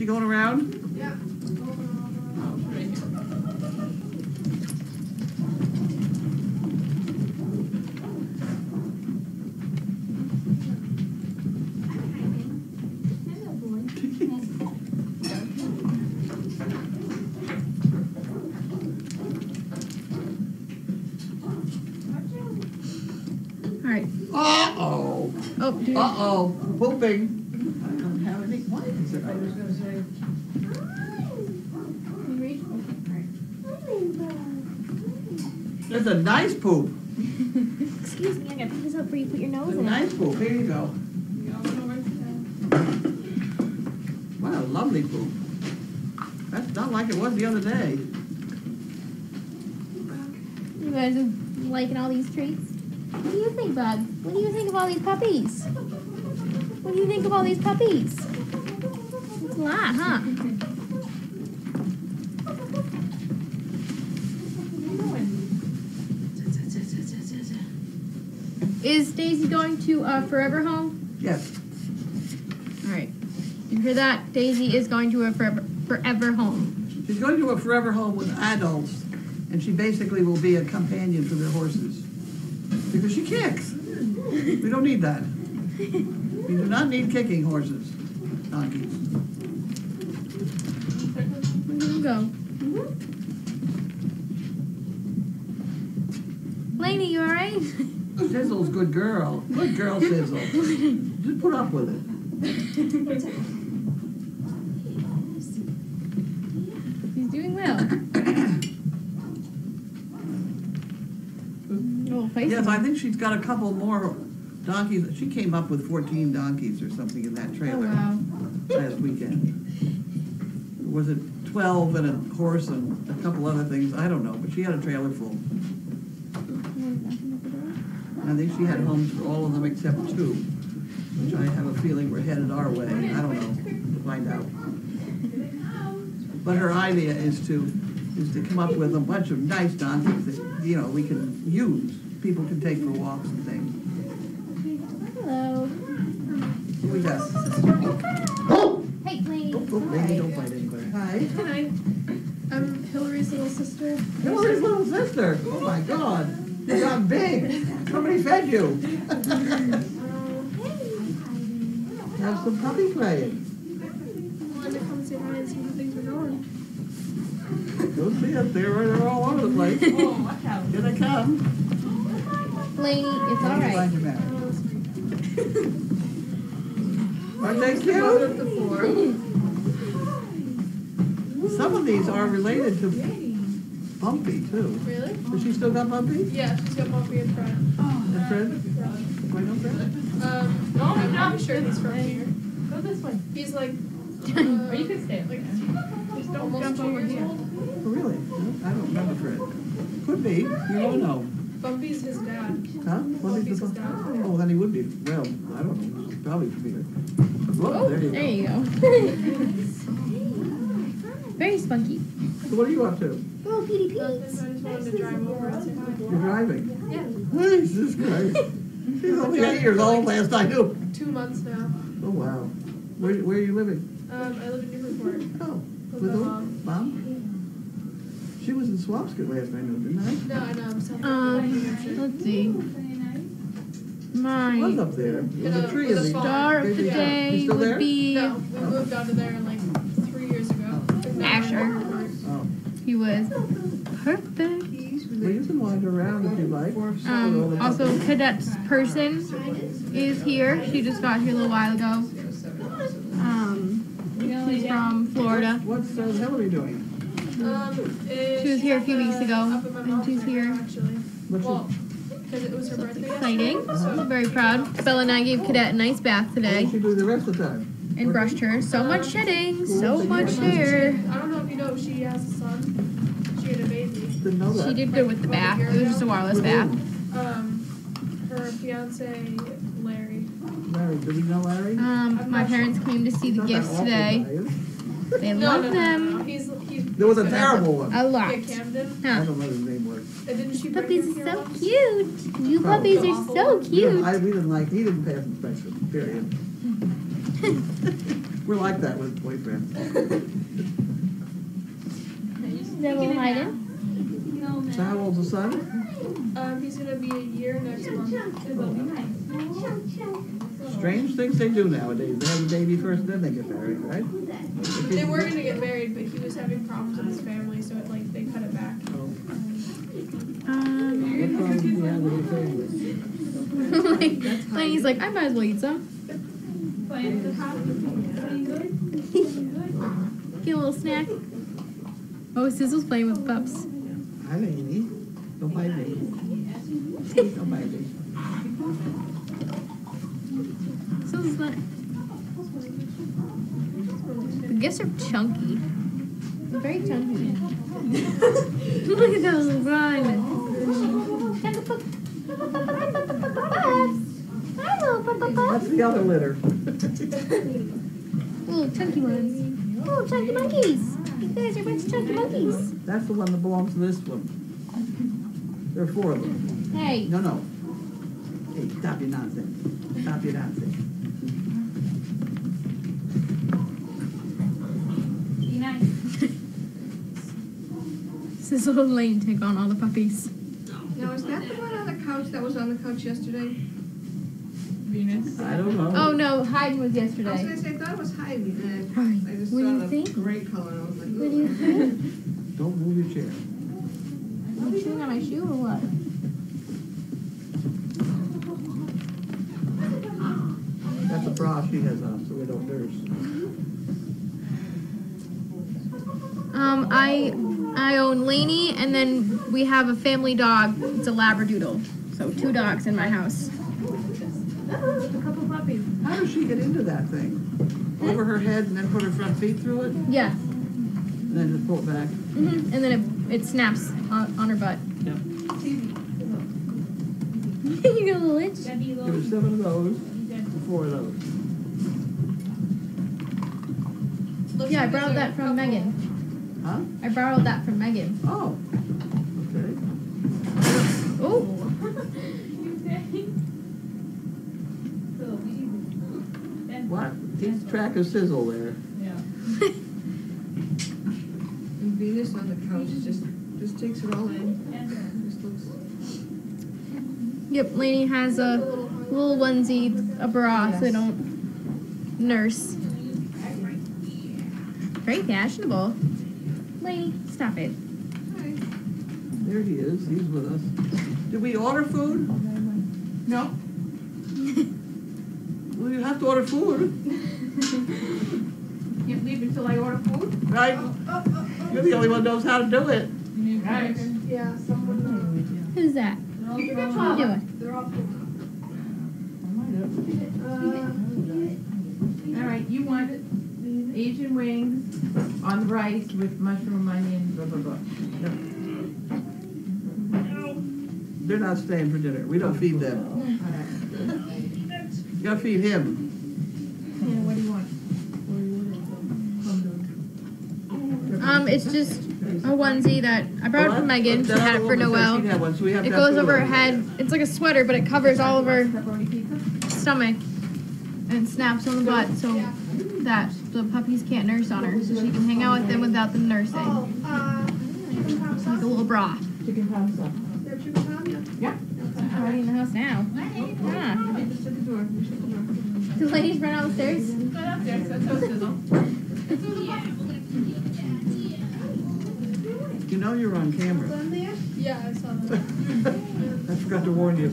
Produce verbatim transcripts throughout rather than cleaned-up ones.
she going around? Yeah. Alright. Uh-oh. Oh, dude. Uh-oh. Pooping. I don't have any. What is it? I was going to say. That's a nice poop. Excuse me, I gotta pick this up before you put your nose It's a in nice it. poop. Here you go. What a lovely poop. That's not like it was the other day. You guys are liking all these treats? What do you think, Bug? What do you think of all these puppies? What do you think of all these puppies? It's a lot, huh? Is Daisy going to uh, Forever Home? Yes. All right. You hear that? Daisy is going to a Forever, forever Home. She's going to a forever home with adults, and she basically will be a companion for their horses. Because she kicks. We don't need that. We do not need kicking horses, donkeys. Where do you go? Lainey, you alright? Sizzle's good girl. Good girl, Sizzle. Just put up with it. He's doing well. Oh, Yes, I think she's got a couple more donkeys. She came up with fourteen donkeys or something in that Oh, trailer wow. last weekend. Was it twelve and a horse and a couple other things? I don't know, but she had a trailer full. I think she had homes for all of them except two, which I have a feeling were headed our way. I don't know. We'll find out. But her idea is to is to come up with a bunch of nice donkeys that, you know, we can use. People can take for walks and things. Hello. Who we got? Hey, Lainey. Oh, oh, lady, don't fight anybody. Hi. Hi. I'm Hillary's little sister. Hillary's little sister. Oh my God. You got big. Somebody fed you. Have some puppy play. Wanted to come say hi and see how things are going. Go see us. They're, they're all over the place. Oh, watch out. Here they come. Lainey, it's Find alright. your map. Aren't they cute? Some of these are related to Bumpy, too. Really? Has she still got Bumpy? Yeah, she's got Bumpy and Fred. And Fred? Do I know Fred? Um, no, I'm not sure he's from here. Go this way. He's like, uh, Or you can stay. like Just don't almost jump two over years here. old. Oh, really? No, I don't remember Fred. Could be. You don't know. Bumpy's his dad. Huh? What is Bumpy's the his dad. Oh, then he would be. Well, I don't know. Probably from here. Whoa, there you There go. you go. Very spunky. So what are you up to? Little Petey I Pete's. just wanted to drive over and say hi. You're driving. Yeah, Jesus Christ. She's only eight years old last I knew. two months now. Oh, wow. Where, where are you living? Um, I live in Newburyport. Oh, With with my who? mom. Mom? She was in Swampscott last I knew, didn't I? No, I know, I'm South Um, New Hampshire. let's see. She was My up there. There was In a a- tree with in a the... farm. star of the You day still there? would be No, we moved out of there like three years ago. Asher. Oh. He was perfect. Well, you can wander around if you like. Um, also, Cadet's person is here. She just got here a little while ago. Um, she's from Florida. What's uh, Hillary doing? Um, She was here a few weeks ago, up at my and mom's she's right here. now, actually. What's Well, because it was her birthday Exciting. yesterday, so Very proud. Bella and I gave Cadet a nice bath What today does she do the rest of the time? and brushed her. So much shedding, so much I hair. don't know if you know, she has a son. She had a baby. Didn't know that. She did good with the bath. It was just a wireless bath. Um, her fiance, Larry. Larry, do we know Larry? Um, my parents came to see the Not that gifts awful today. guy, is he? They No, love no, no, no, them no. He's, he's, There was a he's terrible one. a Yeah, lot. Camden. I Huh. don't know what his name was. And didn't she bring Puppies him are here so once? cute. You Probably. puppies are so We didn't, cute. I, we didn't like, he didn't pass inspection, period. We're like that with boyfriends. Devil hiding. So how old's the son? Um, he's gonna be a year next month. Strange things they do nowadays. They have a baby first, then they get married, right? They were gonna get married, but he was having problems with his family, so it, like they cut it back. Um, What problem do you have with your family? like, Lainey's like, I might as well eat some. Playing the top. Pretty good. Get a little snack. Oh, Sizzle's playing with pups. Hi, Lainey. Don't bite me. Don't bite me. Sizzle's not. The gifts are chunky. They're very chunky. Look at those run. That's the other litter. Little chunky ones. Oh, chunky monkeys. You guys are a bunch of chunky monkeys. That's the one that belongs to this one. There are four of them. Hey. No, no. Hey, stop your nonsense. Stop your nonsense. Be nice. Sizzle and Lane take on all the puppies. Now, is that the one on the couch that was on the couch yesterday? Venus. I don't know. Oh no, Hyde was I was yesterday. gonna say, I thought it was Heidi, and Right. I just What do saw you the think? gray color, and I was like, What do you ooh. think? Don't move your chair. Are you chewing on my shoe or what? That's a bra she has on, so we don't nurse. Um, I I own Lainey, and then we have a family dog. It's a Labradoodle. So two dogs in my house. A couple puppies. How does she get into that thing? Over her head and then put her front feet through it? Yeah. And then just pull it back? hmm And then it, it snaps on, on her butt. Yep. You got a little itch? That'd be a There little. were seven of those, four of those. Looks Yeah, I like borrowed there's a that from couple- Megan. Huh? I borrowed that from Megan. Oh. Okay. Oh. You say? So easy. Then- What? Keep track of Sizzle there. Yeah. And Venus on the couch just, just takes it all in. And, Just looks. Yep, Lainey has a little onesie, a bra, so they don't nurse. Very fashionable. Lainey, stop it. Hi. There he is. He's with us. Did we order food? No. Well, you have to order food, Can't leave until I order food. right? You're the only one who knows how to do it. Right. Yeah, someone. Who's that? What are you doing? They're all. All right, you want Asian wings on rice with mushroom, onion, blah, blah, blah. They're not staying for dinner. We don't feed them. You gotta feed him. Yeah, what do you want? Um, it's just a onesie that I borrowed from Megan. She had it for Noel. She had one, so we have It to have goes food over her on head. It's like a sweater, but it covers all of her Pepperoni pizza? stomach and snaps on the butt so that the puppies can't nurse on her, so she can hang out with them without them nursing. Oh, uh, It's like a little bra. Chicken pasta. they're chicken palm, yeah. I'm already in the house now. Ah. Just at the door. Just at the door. The ladies run out the stairs. Go upstairs, so so sizzle. You know you're on camera. Yeah, I saw that. I forgot to warn you.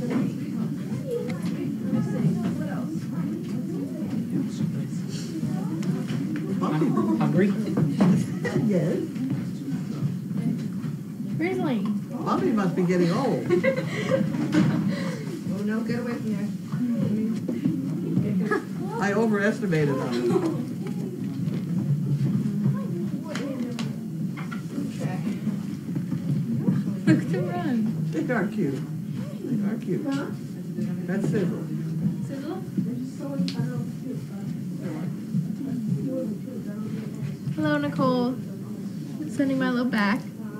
Hungry? Yes. Where's Lainey? Bobby must be getting old. Oh, no, get away from there. I overestimated him. Look to run. They are cute. They are cute. That's Sizzle. Sizzle? Hello, Nicole. Sending my love back.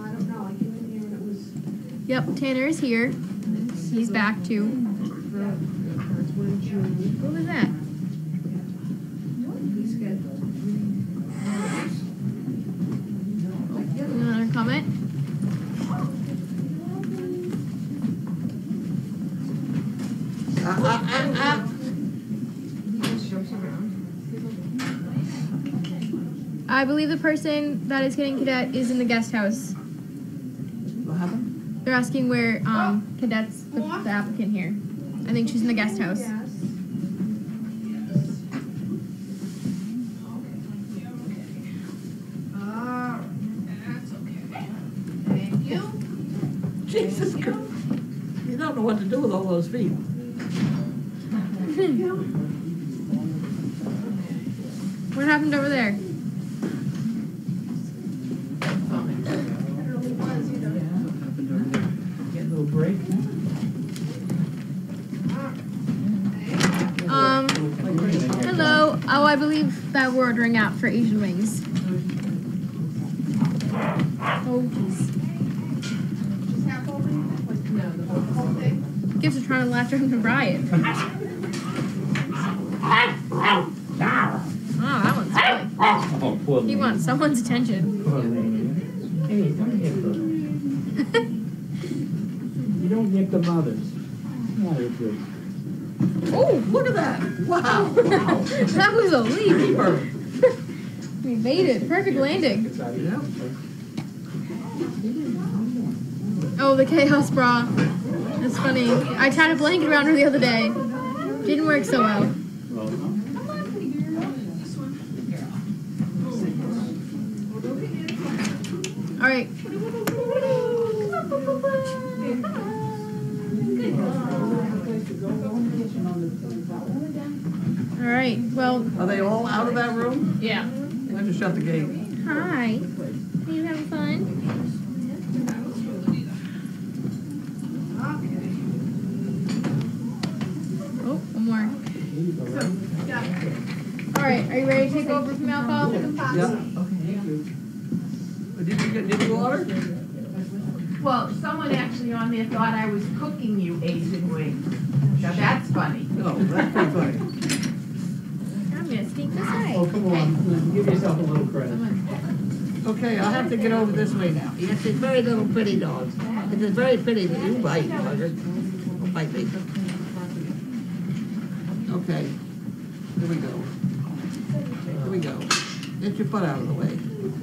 Yep, Tanner is here. He's back too. What was that? He's got I believe the person that is getting cadet is in the guest house. What happened? They're asking where um, cadet's the, the applicant here. I think she's in the guest house. Yes. Alright, that's okay. Thank you. Jesus Christ. You don't know what to do with all those feet. What happened over there? Get a little break. Um, hello. Oh, I believe that we're ordering out for Asian wings. Oh, jeez. Just half over? Like, no, the whole, whole thing? Gifts are trying to latch on to Brian. Oh, that one's silly. Oh, poor He lady. wants someone's attention. Poor lady. Hey, don't get the. You don't get the mothers. Not as good. Oh, look at that. Wow. That was a leap. Keeper. We made it. Perfect landing. Yeah. Oh, the chaos bra. That's funny. I tied a blanket around her the other day. Didn't work so well. All right. All right. Well, Are they all out of that room? Yeah. I just shut the gate. hi. Are you having fun? Oh, one more. All right. Are you ready to take over from alcohol? Yeah. Did you get, did you order? Well, someone actually on there thought I was cooking you Asian wings. Now that's funny. No, that's pretty funny. I'm gonna sneak this way. Oh, come on. Give yourself a little credit. Okay, I'll have to get over this way now. Yes, it's very little pretty dogs. It is very pretty. You bite, bugger. Don't bite me. Okay, here we go. Here we go. Get your foot out of the way.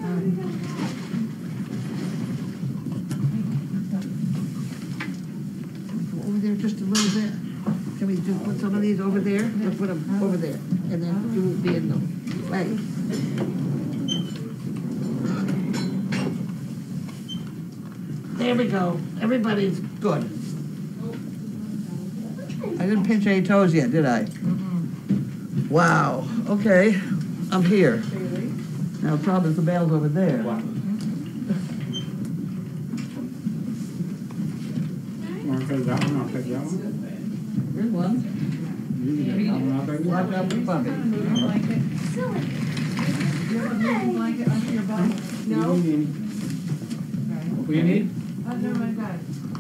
Over there just a little bit. Can we just put some of these over there? Let's put them over there. And then you will be in the way. There we go. Everybody's good. I didn't pinch any toes yet, did I? Wow. Okay. I'm here. Now the problem is the bale's over there. Want to take that one? I'll take that one. Here's one. You can take that one, I'll take Watch that out for the puppy. Blanket under your belt? one. What do you need? Oh, no, I got it.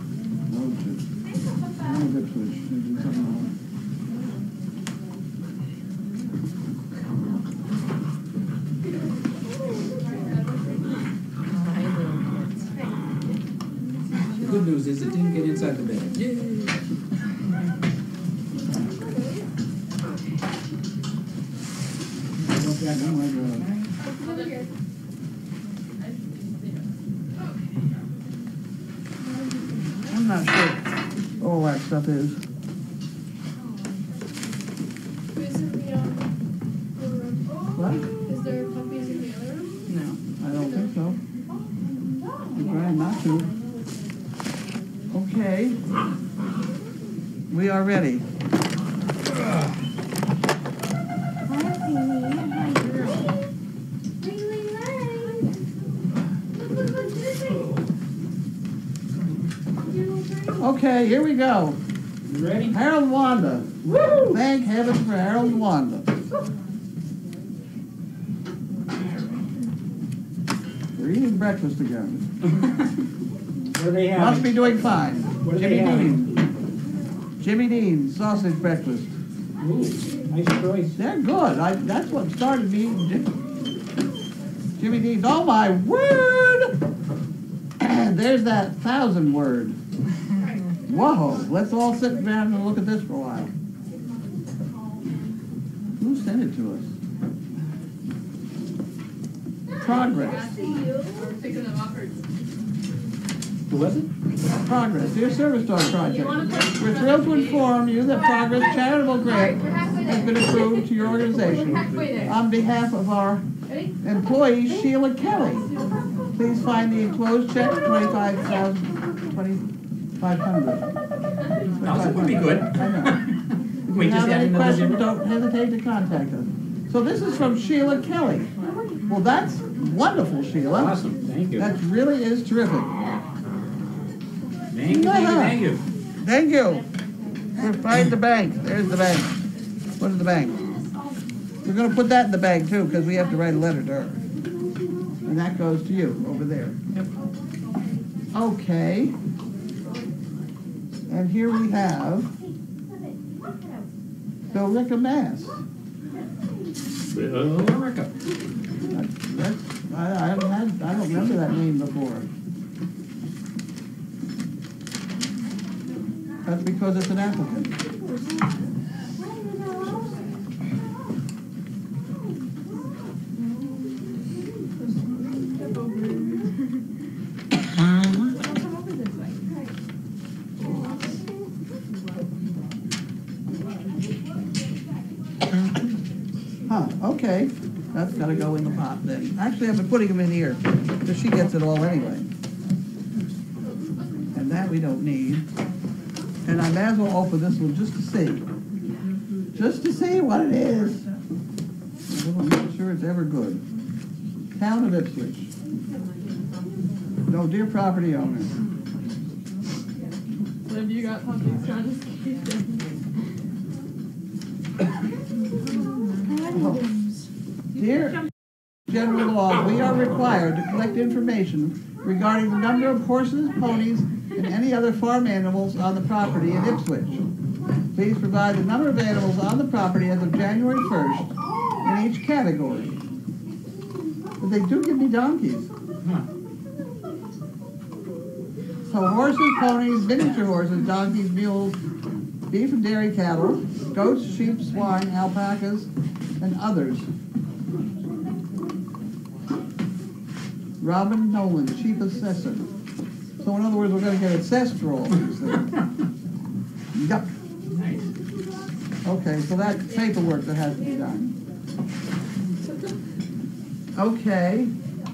The good news is it didn't get inside the bed. I'm not sure all that stuff is. Who's in the um, other room? What? Is there puppies in the other room? No, I don't think so. I'm trying not to. Okay. We are ready. Okay, here we go. You ready? Harold and Wanda. Woo! Thank heaven for Harold and Wanda. They're eating breakfast together. What do they have? Must be doing fine. What do Jimmy they have? Dean. Jimmy Dean, sausage breakfast. Ooh, nice choice. They're good. I, that's what started me eating Jim, Jimmy Dean's. Oh my word! There's that thousand word. Whoa, let's all sit around and look at this for a while. Who sent it to us? Progress. Who was it? Progress, Dear Service Dog Project. We're thrilled to inform you that Progress charitable grant has been approved to your organization on behalf of our employee Sheila Kelly. Please find the enclosed check, twenty-five thousand, twenty-five hundred. That would be good. I know. If We you just have add any another questions, zero. don't hesitate to contact us. So this is from Sheila Kelly. Well, that's wonderful, Sheila. Awesome, thank you. That really is terrific. Thank you, thank you, thank you. Thank you. We'll find the bank. There's the bank. What is the bank? We're gonna put that in the bank too, because we have to write a letter to her. And that goes to you, over there. Yep. Okay. And here we have Billerica, Mass. Billerica. That's, that's, I, I haven't had, I don't remember that name before. That's because it's an applicant. Huh, okay. That's gotta go in the pot then. Actually, I've been putting them in here, because she gets it all anyway. And that we don't need. And I may as well open this one just to see. Just to see what it is. I'm not sure it's ever good. Town of Ipswich. No, dear property owner. What have you got puppies trying to keep them? Oh. Dear General Law, we are required to collect information regarding the number of horses, ponies, and any other farm animals on the property in Ipswich. Please provide the number of animals on the property as of January first in each category. But they do give me donkeys. Huh. So horses, ponies, miniature horses, donkeys, mules, beef and dairy cattle, goats, sheep, swine, alpacas, and others. Robin Nolan, Chief Assessor. So in other words, we're gonna get assessed for all these things. Yep. Nice. Okay, so that's paperwork that has to be done. Okay.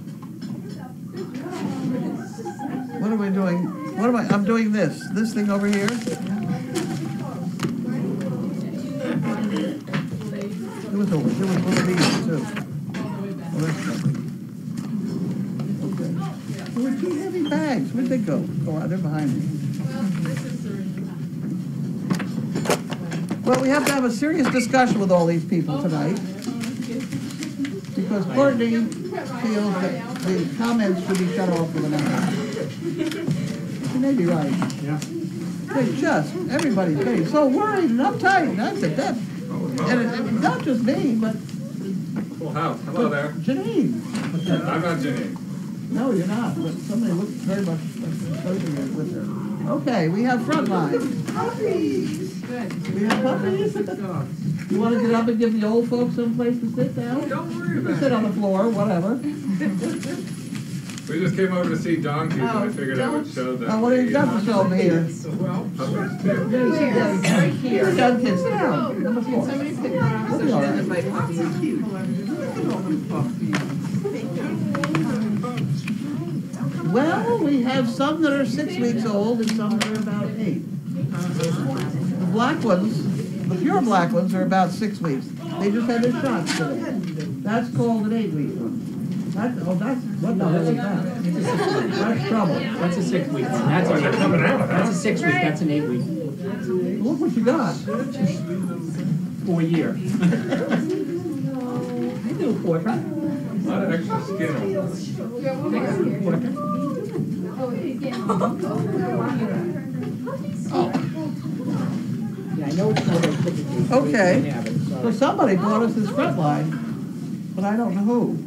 What are we doing? What am I, I'm doing this, this thing over here? There was, a, there was one of these too. Oh, that's nothing. Okay. There were two heavy bags, where'd they go? Oh, they're behind me. Well, we have to have a serious discussion with all these people tonight. Because Courtney feels that the comments should be shut off for the night. She may be right. Yeah. They just, everybody's getting so worried and uptight, and that's a death. And it, it's not just me, but Full house. Hello there. Janine. I'm not Jenny. No, you're not, but somebody looks very much associated with her. Okay, we have Frontline. Puppies. We have puppies. You want to get up and give the old folks some place to sit down? Don't worry You can about sit it. on the floor, whatever. We just came over to see donkeys, and I figured I would show them. Now, what do you got to show me here? Puppies too. Right here. Young kids, sit down. Number four. Somebody picked one up, so she doesn't like puppies. Well, we have some that are six weeks old and some that are about eight. The black ones, the pure black ones are about six weeks. They just had their shots today. That's called an eight-week one. That's, oh, that's, what the hell is that? It's a six week. That's trouble. That's a six week. That's an eight week. That's a six week, that's an eight week. Look what you got. For a year. I do, Porter. A lot of extra skin on them. Porter. Yeah, I know it's more than typically. Okay. Yeah, but So sorry. somebody bought us this Frontline, but I don't know who.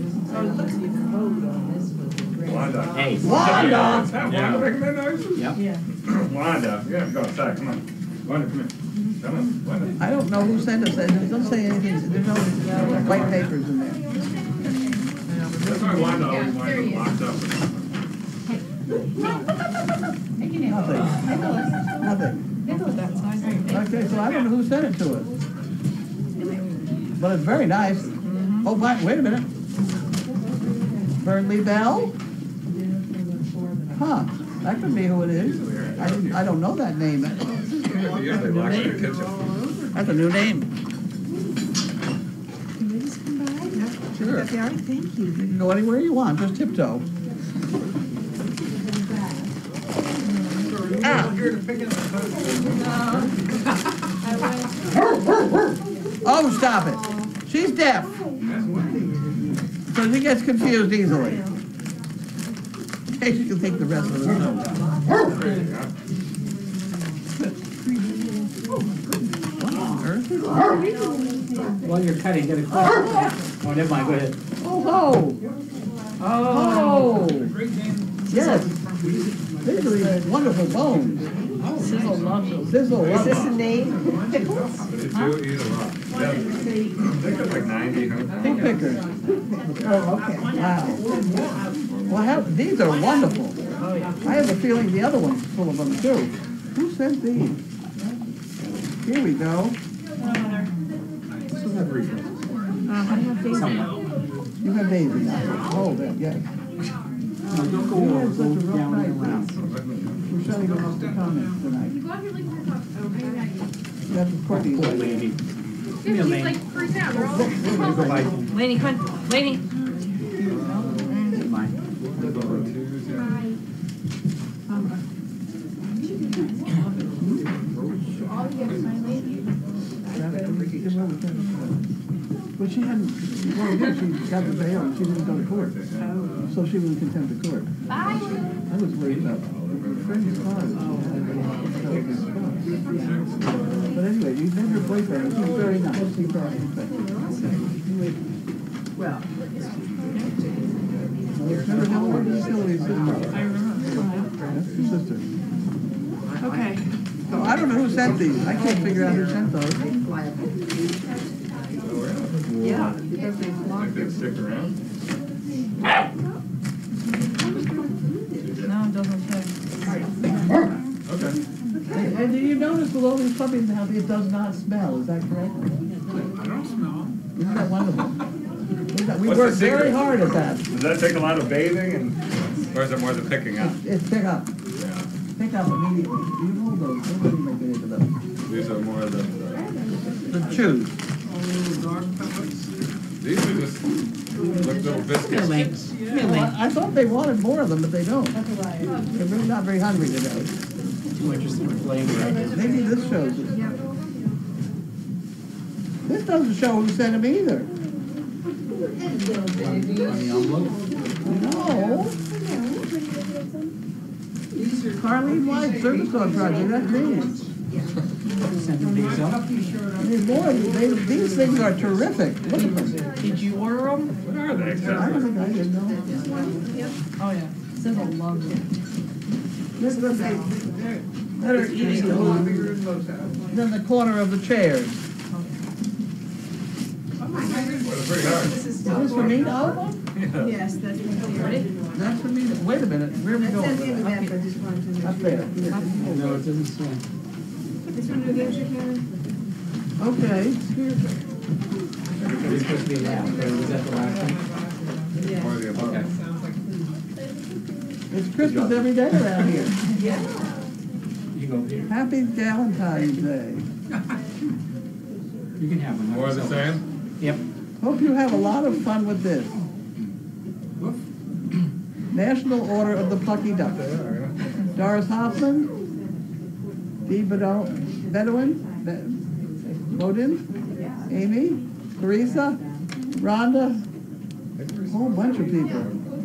Wanda. Hey. Wanda! Is that Wanda making that noise? Yep. Wanda. Yeah, go outside. Come on. Wanda, come here. Come on. Wanda. I don't know who sent us that. It doesn't say anything. There's no white papers in there. My wife always winds up locked up. Nothing. Nothing. Nicholas, that size. Okay, so I don't know who sent it to us. But it's very nice. Oh, wait, wait a minute. Burnley Bell? Huh, that could be who it is. I didn't, I don't know that name. Usually locks in the kitchen. That's a new name. Can we just come by? Sure. All right, thank you. You can go anywhere you want, just tiptoe. Ah. Oh, stop it. She's deaf. So she gets confused easily. Hey, she can take the rest of the note. What on earth? While you're cutting, get a quick. Oh, never mind, go ahead. Oh, ho. Oh. Yes. These are these wonderful bones. Sizzle loves them. Sizzle Is loves this them. a name? Pickles? They do eat a lot. Yeah. They got like ninety, huh? Pig pickers. Oh, okay. Wow. Well, how, these are wonderful. Oh, yeah. I have a feeling the other one's full of them too. Who sent these? Here we go. Um, I have Daisy. You have Daisy now. Oh, that, yes. No, don't go You over, had go such a rough down night. and around. We're shutting off the comments tonight. Go out here looking for pups. That's Courtney's. Poor lady. Yeah, Come here, she's Lane. like freaked out. They're all. Go by. Laney, come on. Laney. Never mind. But she hadn't, well, yeah, she got the bail and she didn't go to court. So she was in contempt of court. I was worried about her friend's father. But anyway, you met her boyfriend, and he's very nice. He's very nice. Well. Remember how old is Hillary's sister? I remember. That's her sister. Okay. So I don't know who sent these. I can't figure out who sent those. Yeah, because they Like they stick around? No, it doesn't say. Okay. And and do you notice with all these puppies how it does not smell? Is that correct? I don't smell. Isn't that wonderful? Isn't that- We What's the worked very secret? hard at that. Does that take a lot of bathing and, or is it more the picking up? It's pick up. Yeah. Pick up immediately. You hold those. Nobody may get into those. These are more the, the- The chews. these are just like little Come here, biscuits. Lane. Come here, Well, Lane. I I thought they wanted more of them, but they don't. They're really not very hungry today. Too interested in flavor, I guess. Maybe this shows it. This doesn't show who sent them either. On the envelope. No. Carleen White Service Dog Project, that's me. Send them to yourself. There's more, they, these things are terrific. Look at them. Did you order them? What are they I don't exactly? think I did know. Oh, yeah. Sizzle loves them. Look at them. That are eating in the corner of the chairs. Well, it's pretty hard. Is this for me to open? Yeah. Yes, that's what it is. That's for me to, wait a minute, where are we That's going? at the end of that, but I just wanted to make Up sure. there. No, it doesn't say. This one New Hampshire, Karen? Okay. It's supposed to be last, right? Was that the last one? More the above. Okay. It's Christmas every day around here. You go here. Happy Valentine's Day. You can have one. More of the same? Yep. Hope you have a lot of fun with this. National Order of the Plucky Duck. Doris Hoffman, Dee Bedouin, Bedouin, Be- Bodin, Amy, Teresa, Rhonda, a whole bunch of people.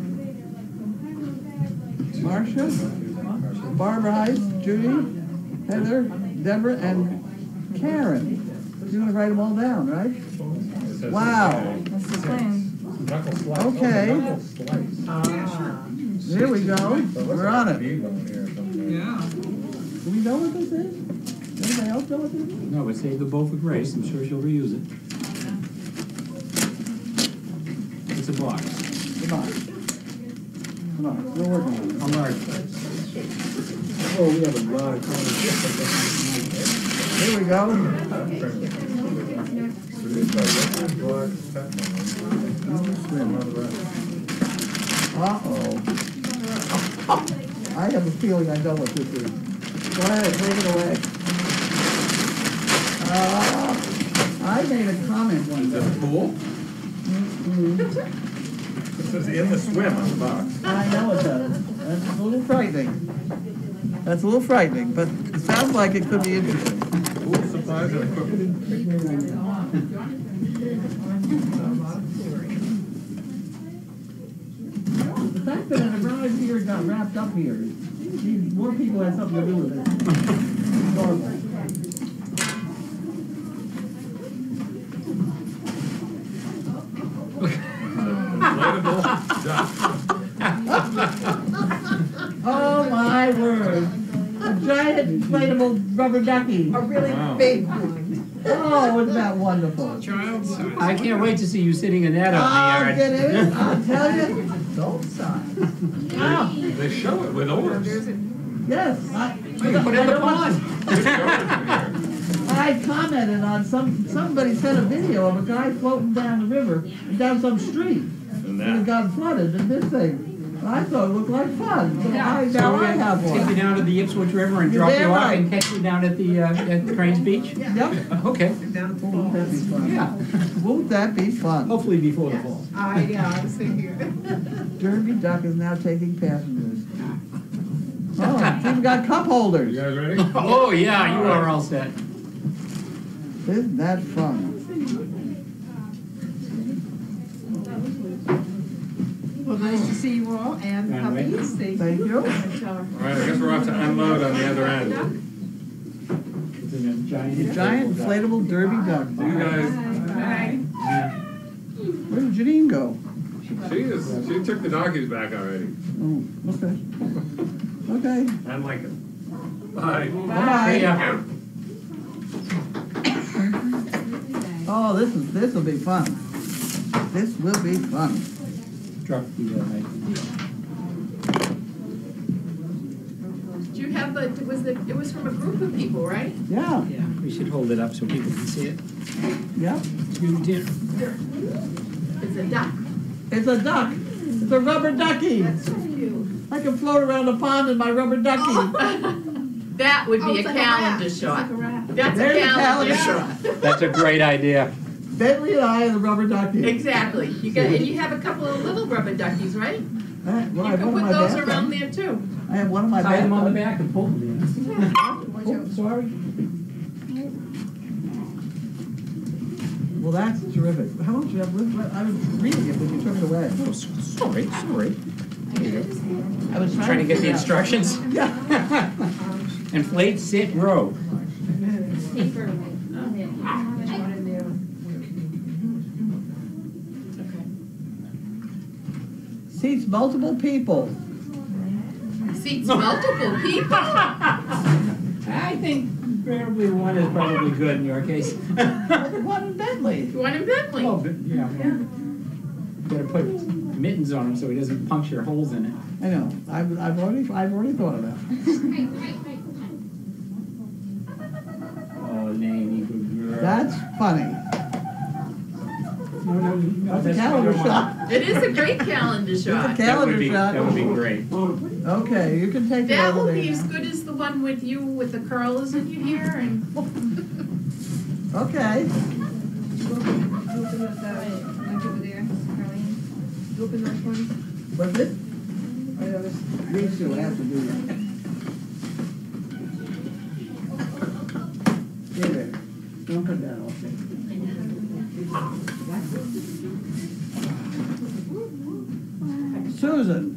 Marcia, Barbara Heiss, Judy, Heather, Deborah, and Karen. You're gonna write them all down, right? It says Wow. That's the plan. Knuckle slice. Okay. Knuckle slice. Here we go. We're on it. Beef on here or something. Yeah. Do we know what this is? Anybody else know what this is? No, but save the bowl for Grace. I'm sure she'll reuse it. It's a box. Come on. Come on, we're working on it. I'm large. Oh, we have a lot of colors. Here we go. Uh-oh. I have a feeling I know what this is. Go ahead, take it away. Uh, I made a comment one Is day. that a pool? It says in the swim on the box. I know it does. That's a little frightening. That's a little frightening, but it sounds like it could be interesting. Pool supplies and equipment. The fact that an arrived here got wrapped up here means more people had something to do with it. Normal. Inflatable duck. Oh my word. A giant inflatable rubber ducky. A really Wow. big one. Oh, isn't that wonderful? I can't wait to see you sitting in that I'll out in get the yard. it. I'll tell you. Don't sign. Wow. They show it with oars. Yes. I, You can put it in the pond. I commented on some, somebody sent a video of a guy floating down the river, down some street. And And it that. got flooded in this thing. I thought it looked like fun. So Yeah, I, so now we're I gonna have take you one. down to the Ipswich River and You're drop you damn off right. and catch you down at the, uh, at Cranes Beach? Yep. Okay, Down at the Won't that be falls. fun? yeah, Won't that be fun? hopefully before the fall. I, yeah, I was thinking. Derby Duck is now taking passengers. Oh, it's even got cup holders. You guys ready? Oh, yeah, you are all set. Isn't that fun? Well, nice to see you all and Yeah, right. puppies. Thank Thank you. you. All right, I guess we're off to unload on the other end. It's in a giant. Giant inflatable Derby Duck. You guys, Yeah. Where did Janine go? she is, she took the donkeys back already. Oh, okay. Okay. And Lincoln. Bye. See Bye. ya. Oh, this is, this will be fun. This will be fun. Drop the, uh, knife. Do you have the, it was the, it was from a group of people, right? Yeah, Yeah, we should hold it up so people can see it. yeah. You did. It's a duck. It's a duck. It's a rubber ducky. That's so cute. I can float around the pond in my rubber ducky. That would Oh, be a it's like a calendar raft. It's shot. like a raft. That's a There's a calendar calendar shot. That's a great idea. Bentley and I and the rubber ducky. Exactly. You got, and you have a couple of little rubber duckies, right? I, well, You I have can one in put my those bathtub. around there too. I have one in my Tie them on the bathtub. back and pull them. Oh, sorry. Well, that's terrific. How much you have? Let- I was reading it, but you took it away. Oh, sorry, sorry. There you go. I was Trying to get the figure out- instructions. Yeah. Inflate, sit, row. Paper. Seats multiple people. Seats multiple people. I think probably one is probably good in your case. One in Bentley. One in Bentley. Oh, but, yeah. Gotta put mittens on him so he doesn't puncture holes in it. I know. I've, I've already, I've already thought of that. Oh, Nanny, good girl. That's funny. No, no, no. That's a that's calendar not shot. It is a great calendar It's a shot. That would calendar be, shot. that would be great. Okay, you can take it That over will there be as now. good as the one with you with the curlers in your hair and. Okay. Open up that link over there, Carleen. Open those ones. What's it? Or those. These two have to do that. Here, there. Don't put that off there. Susan.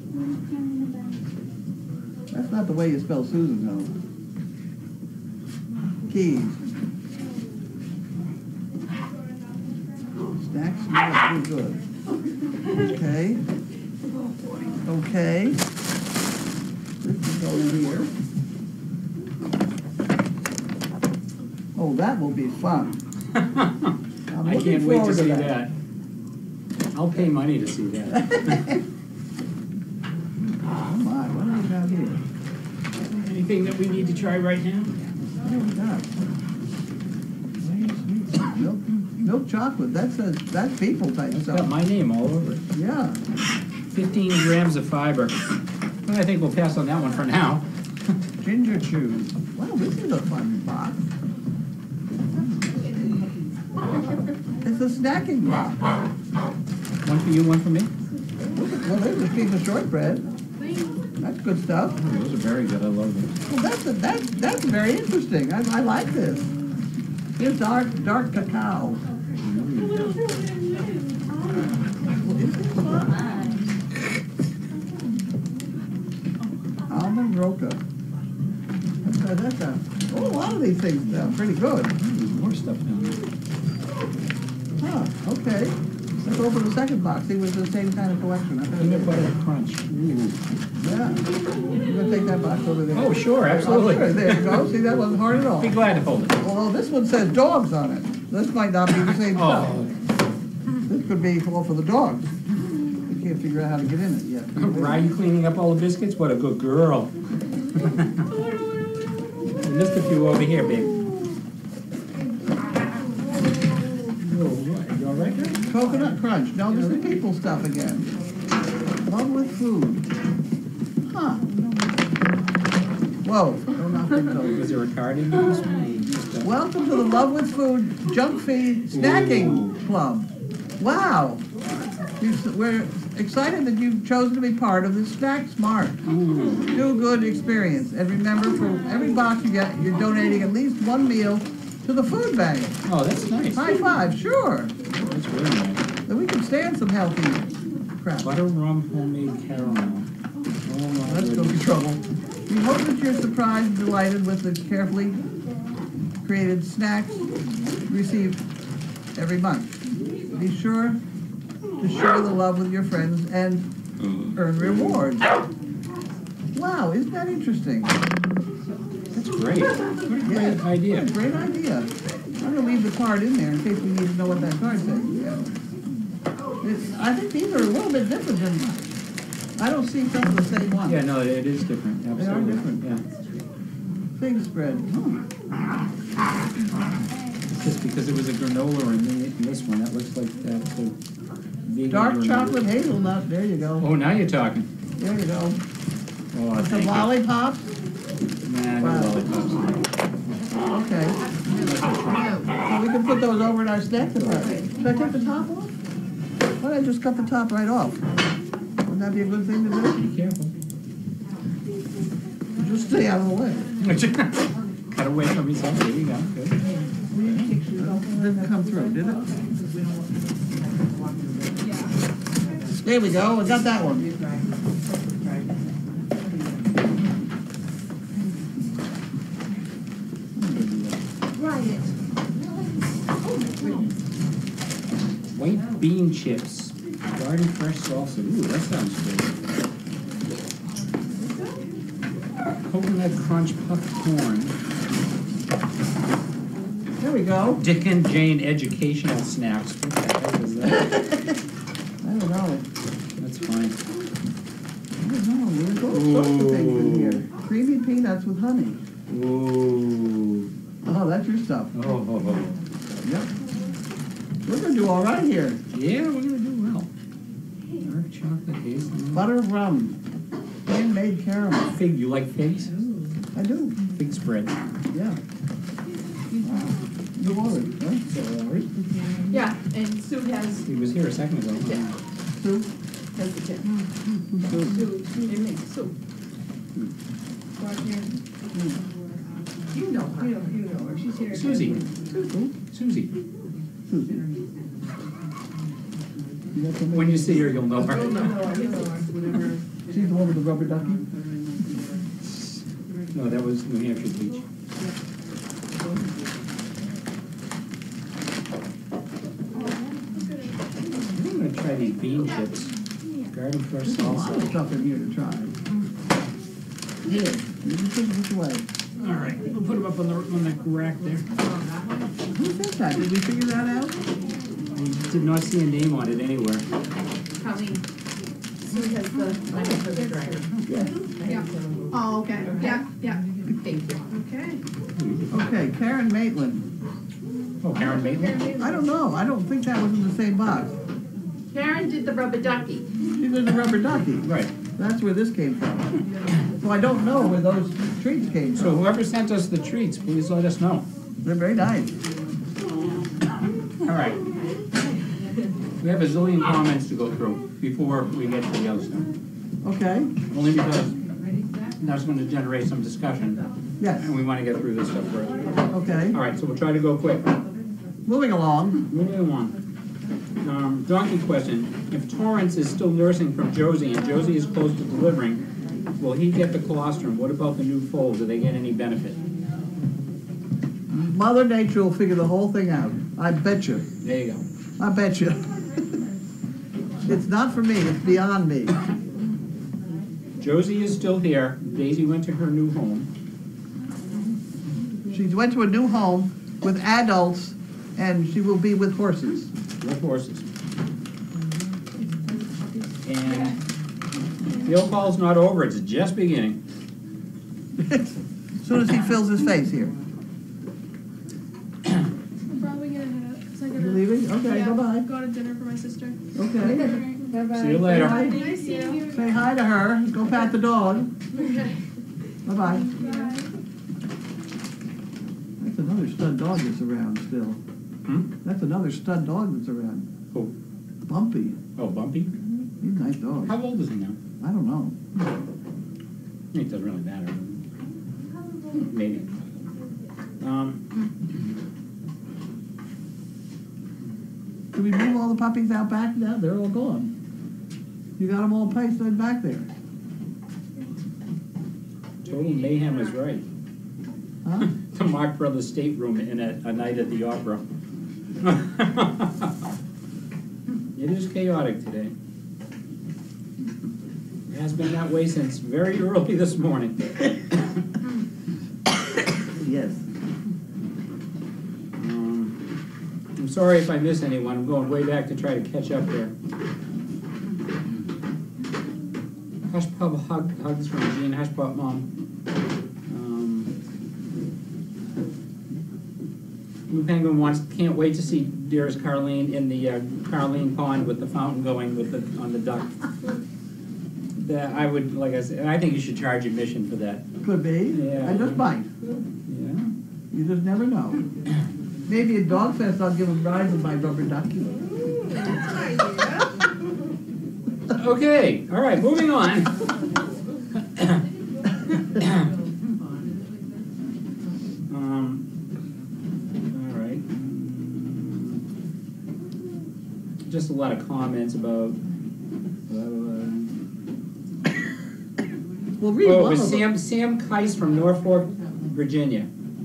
That's not the way you spell Susan, though. Keys. Stacks not too good. Okay. Okay. This is over here. Oh, that will be fun. I'm I looking can't wait to forward see that. that. I'll pay money to see that. Oh my, what do we got here? Anything that we need to try right now? What do we got? Milk, milk chocolate, that's a, that's people type It's stuff. got my name all over it. Yeah. Fifteen grams of fiber. Well, I think we'll pass on that one for now. Ginger chews. Wow, this is a fun box. It's a snacking box. One for you, one for me? Well, there's a piece of shortbread. That's good stuff. Oh, those are very good, I love them. Well, that's, a, that's, that's very interesting. I, I like this. Here's dark, dark cacao. Almond roca. That's a, that's a, oh, a lot of these things sound pretty good. There's more stuff down there. Huh, okay. Let's open the second box. See if it's the same kind of collection. I Peanut bet butter crunch. Ooh. Yeah. You're gonna take that box over there. Oh, sure, absolutely. Oh, sure. There you go. See, that wasn't hard at all. Be glad to hold it. Although this one says dogs on it. This might not be the same stuff. Oh, This could be all for the dogs. We can't figure out how to get in it yet. are you cleaning up all the biscuits? What a good girl. I missed a few over here, babe. Oh, what? You all right there? Coconut crunch. No, this is people stuff again. Love with food. Huh. Whoa. Don't knock things over. Was there a card in this one? Just, uh, Welcome to the Love with Food Junk Feed Snacking Club. Wow. You- We're excited that you've chosen to be part of the Snack Smart Do Good experience. And remember, for every box you get, you're donating at least one meal to the food bank. Oh, that's nice. High five, sure. That's really nice. Then we can stand some healthy crap. Butter rum homemade caramel. Oh, my That's gonna be goodness. trouble. We hope that you're surprised and delighted with the carefully created snacks received every month. Be sure to share the love with your friends and earn rewards. Wow, isn't that interesting? That's great. What a great Yeah, idea. Great idea. I'm gonna leave the card in there in case we need to know what that card says. It's, I think these are a little bit different than, I don't see some of the same ones. Yeah, no, it is different. They are Absolutely. different. Yeah. Fig spread. Huh. It's just because it was a granola in the- in this one, that looks like that's a vegan Dark granola. chocolate hazelnut, there you go. Oh, now you're talking. There you go. Oh, Some thank you. lollipops? Nah, no Wow. lollipops. Okay. So we can put those over in our snack department. Should I take the top off? Why don't I just cut the top right off? Wouldn't that be a good thing to do? Be careful. Just stay out of the way. Cut away from yourself. There you go. Good. Didn't come through, did it? There we go, I got that one. White bean chips. Garden fresh salsa. Ooh, that sounds good. Coconut crunch puffed corn. There we go. Dick and Jane educational snacks. What the heck is that? I don't know. That's fine. I don't know, there's all sorts of things in here. Creamy peanuts with honey. Ooh. Oh, that's your stuff. Oh, oh, oh. Yep. We're gonna do all right here. Yeah, we're gonna do well. Dark chocolate hazelnut. Butter rum. Handmade caramel. Fig, you like figs? I do, Fig spread. yeah. You ordered, right? Yeah, and Sue has, He was here a second ago. Yeah. Soup? has the tip. Soup. Sue, they make soup. You know her. You know, you know her, she's here. Susie. Susie. You got something? When you see her, you'll know her. You know her, you know her, whatever. She's the one with the rubber ducky? No, that was New Hampshire Beach. I'm gonna try these bean chips. Garden fresh There's a lot of salsa. stuff in here to try. Here, you can take this away. All right, we'll put them up on the, on the rack there. Who said that? Did we figure that out? I did not see a name on it anywhere. the, I have the dryer. Yeah. Oh, okay, yeah, yeah, Thank you. okay. Okay, Karen Maitland. Oh, Karen Maitland? I don't know, I don't think that was in the same box. Karen did the rubber ducky. She did the rubber ducky. Right. That's where this came from. So I don't know where those treats came So from. whoever sent us the treats, please let us know. They're very nice. All right. We have a zillion comments to go through before we get to the other stuff. Okay, Only because that's going to generate some discussion, yes, and we want to get through this stuff first. okay. All right, so we'll try to go quick. Moving along. Moving along. Um, donkey question. If Torrance is still nursing from Josie and Josie is close to delivering, will he get the colostrum? What about the new foal? Do they get any benefit? Mother Nature will figure the whole thing out. I bet you. There you go. I bet you. It's not for me, it's beyond me. Josie is still here. Daisy went to her new home. She went to a new home with adults, and she will be with horses. With horses. And Phil call's not over, it's just beginning. As soon as he fills his face here. I'm probably gonna head out, cause I gotta. You leaving? Okay, yeah, bye-bye. Go to dinner for my sister. Okay. Bye-bye. See you later. Bye. Nice seeing you. Say hi to her, go pat the dog. Okay. Bye-bye. Bye. That's another stud dog that's around still. Hmm? That's another stud dog that's around. Who? Bumpy. Oh, Bumpy? He's a nice dog. How old is he now? I don't know. It doesn't really matter. Maybe. Um, Did we move all the puppies out back now? They're all gone. You got them all pasted back there. Total mayhem is right. Huh? The Mark Brothers stateroom in a, a night at the opera. It is chaotic today. It has been that way since very early this morning. Yes. Um, I'm sorry if I miss anyone. I'm going way back to try to catch up there. Hush Pub hug, hugs from Jean Hush Pub Mom. Um, Blue Penguin wants, can't wait to see dearest Carlene in the uh, Carlene Pond with the fountain going with the on the duck. That I would, like I said, I think you should charge admission for that. Could be. Yeah. I just might. Yeah. You just never know. Maybe at Dog Fest I'll give them rides with my rubber ducky. Okay, all right, moving on. um, all right. Just a lot of comments about. Uh, Well, read oh, it one was of them. Sam Sam Keiss from Norfolk, Virginia.